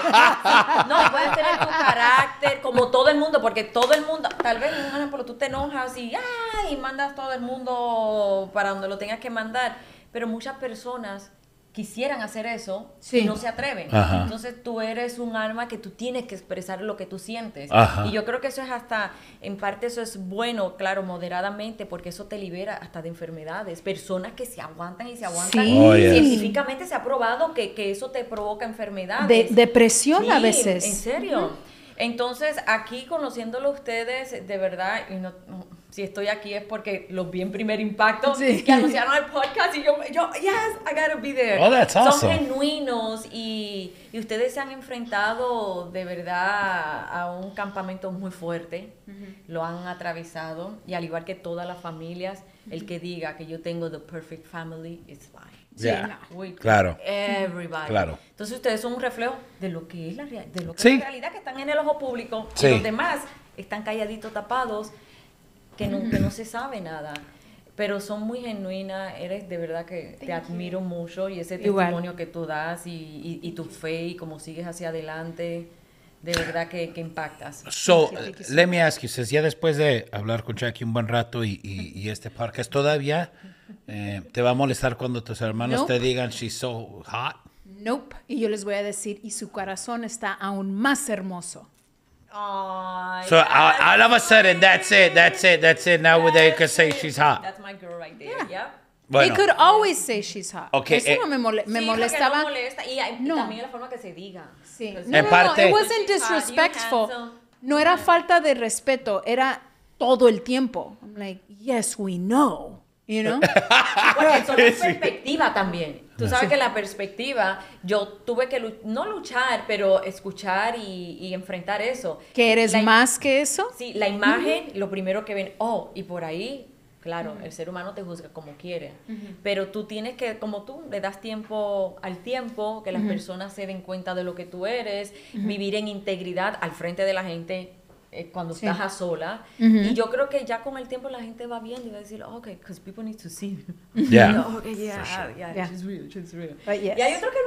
puede, no, puedes tener tu carácter como todo el mundo, porque todo el mundo, tal vez, por ejemplo, tú te enojas y, ay, y mandas todo el mundo para donde lo tengas que mandar. Pero muchas personas quisieran hacer eso Sí. y no se atreven. Ajá. Entonces tú eres un alma que tú tienes que expresar lo que tú sientes. Ajá. Y yo creo que eso es hasta, en parte eso es bueno, claro, moderadamente, porque eso te libera hasta de enfermedades. Personas que se aguantan y se aguantan. Sí. Oh, yes. Científicamente se ha probado que, que eso te provoca enfermedades. De, depresión a Sí, veces. en serio. Entonces, aquí conociéndolo ustedes, de verdad, y no, no, si estoy aquí es porque los vi en Primer Impacto, Sí. que anunciaron el podcast y yo, yo, yes, I gotta be there. Oh, that's Son awesome. genuinos y, y ustedes se han enfrentado de verdad a un campamento muy fuerte, lo han atravesado y al igual que todas las familias, el que diga que yo tengo the perfect family is lying. Sí, Yeah. no. We- Claro. Everybody. Claro. Entonces ustedes son un reflejo de lo que es la, rea- de lo que Sí. es la realidad, que están en el ojo público Sí. y los demás están calladitos, tapados, que no, que no se sabe nada. Pero son muy genuinas, eres de verdad que te admiro mucho y ese Igual. testimonio que tú das y, y, y tu fe y cómo sigues hacia adelante, de verdad que, que impactas. So, Thank you, thank you so let me ask you, since ya después de hablar con Jackie un buen rato y, y, y este podcast, ¿todavía eh, te va a molestar cuando tus hermanos Nope. te digan she's so hot? Nope. Y yo les voy a decir, y su corazón está aún más hermoso. Ay, So, all, that's all of a sudden, that's it, that's it, that's it. Now they can say she's hot. That's my girl right there, Yeah. yeah. They Bueno, could always say she's hot. Okay, Eso eh, no me, mole- me Sí, porque molestaba. no molesta. Y, hay- y No. también la forma que se diga. Sí. Pues, No, En no, parte- no, it wasn't She's hot, you disrespectful. handsome. No era falta de respeto, era todo el tiempo. I'm like, yes, we know. You know? Porque eso es perspectiva también. Tú sabes que la perspectiva, yo tuve que, lu- no luchar, pero escuchar y, y enfrentar eso. Que eres La- más que eso. Sí, la imagen, lo primero que ven, oh, y por ahí, claro, el ser humano te juzga como quiere. Pero tú tienes que, como tú, le das tiempo al tiempo, que las personas se den cuenta de lo que tú eres, vivir en integridad al frente de la gente eh, cuando Sí. estás a sola. Ujú. Y yo creo que ya con el tiempo la gente va viendo y va a decir, oh, ok, because people need to see. Yeah. Oh, okay, yeah, yeah, Yeah. she's real, she's real. But yes. Y hay otros que nunca lo van a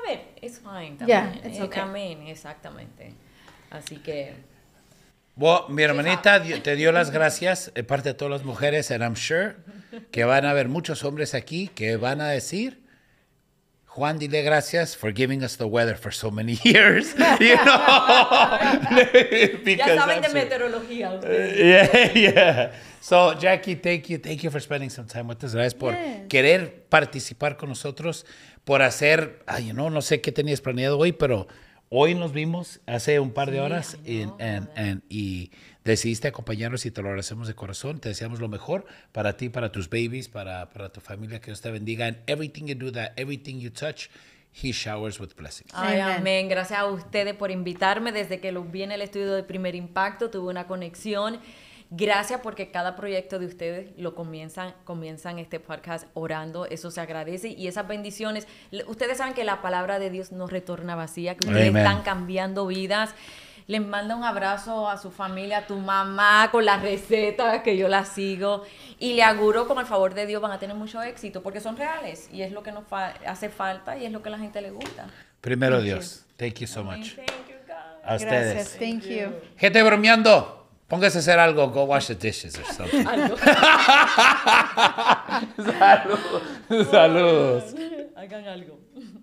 ver, it's fine también. Yeah, it's Eh, okay. Amén, exactamente. Así que... Bueno, mi hermanita dio- te dio las gracias, de parte de todas las mujeres, and I'm sure que van a haber muchos hombres aquí que van a decir, Juan, dile gracias for giving us the weather for so many years. You know? Ya Because saben I'm de sure- meteorología ustedes. Yeah, yeah. So, Jackie, thank you. Thank you for spending some time with us. Gracias por Yes. querer participar con nosotros, por hacer, ay, you know, no sé qué tenías planeado hoy, pero hoy nos vimos hace un par de horas I y, know, and- and- y decidiste acompañarnos y te lo agradecemos de corazón. Te deseamos lo mejor para ti, para tus babies, para, para tu familia. Que Dios te bendiga. And everything you do, that everything you touch, He showers with blessings. Ay, Amen. amén. Gracias a ustedes por invitarme. Desde que los vi en el estudio de Primer Impacto, tuve una conexión. Gracias porque cada proyecto de ustedes lo comienzan, comienzan este podcast orando. Eso se agradece. Y esas bendiciones, le- ustedes saben que la palabra de Dios no retorna vacía, que ustedes Amen. están cambiando vidas. Les manda un abrazo a su familia, a tu mamá, con las recetas que yo las sigo. Y le auguro, con el favor de Dios, van a tener mucho éxito porque son reales. Y es lo que nos fa- hace falta y es lo que a la gente le gusta. Primero Dios. Thank you so Amén. much. Thank you, God. A ustedes. Gracias, thank you. Gente bromeando. Póngase a hacer algo. Go wash the dishes or something. Algo. Salud. Saludos. Hagan algo.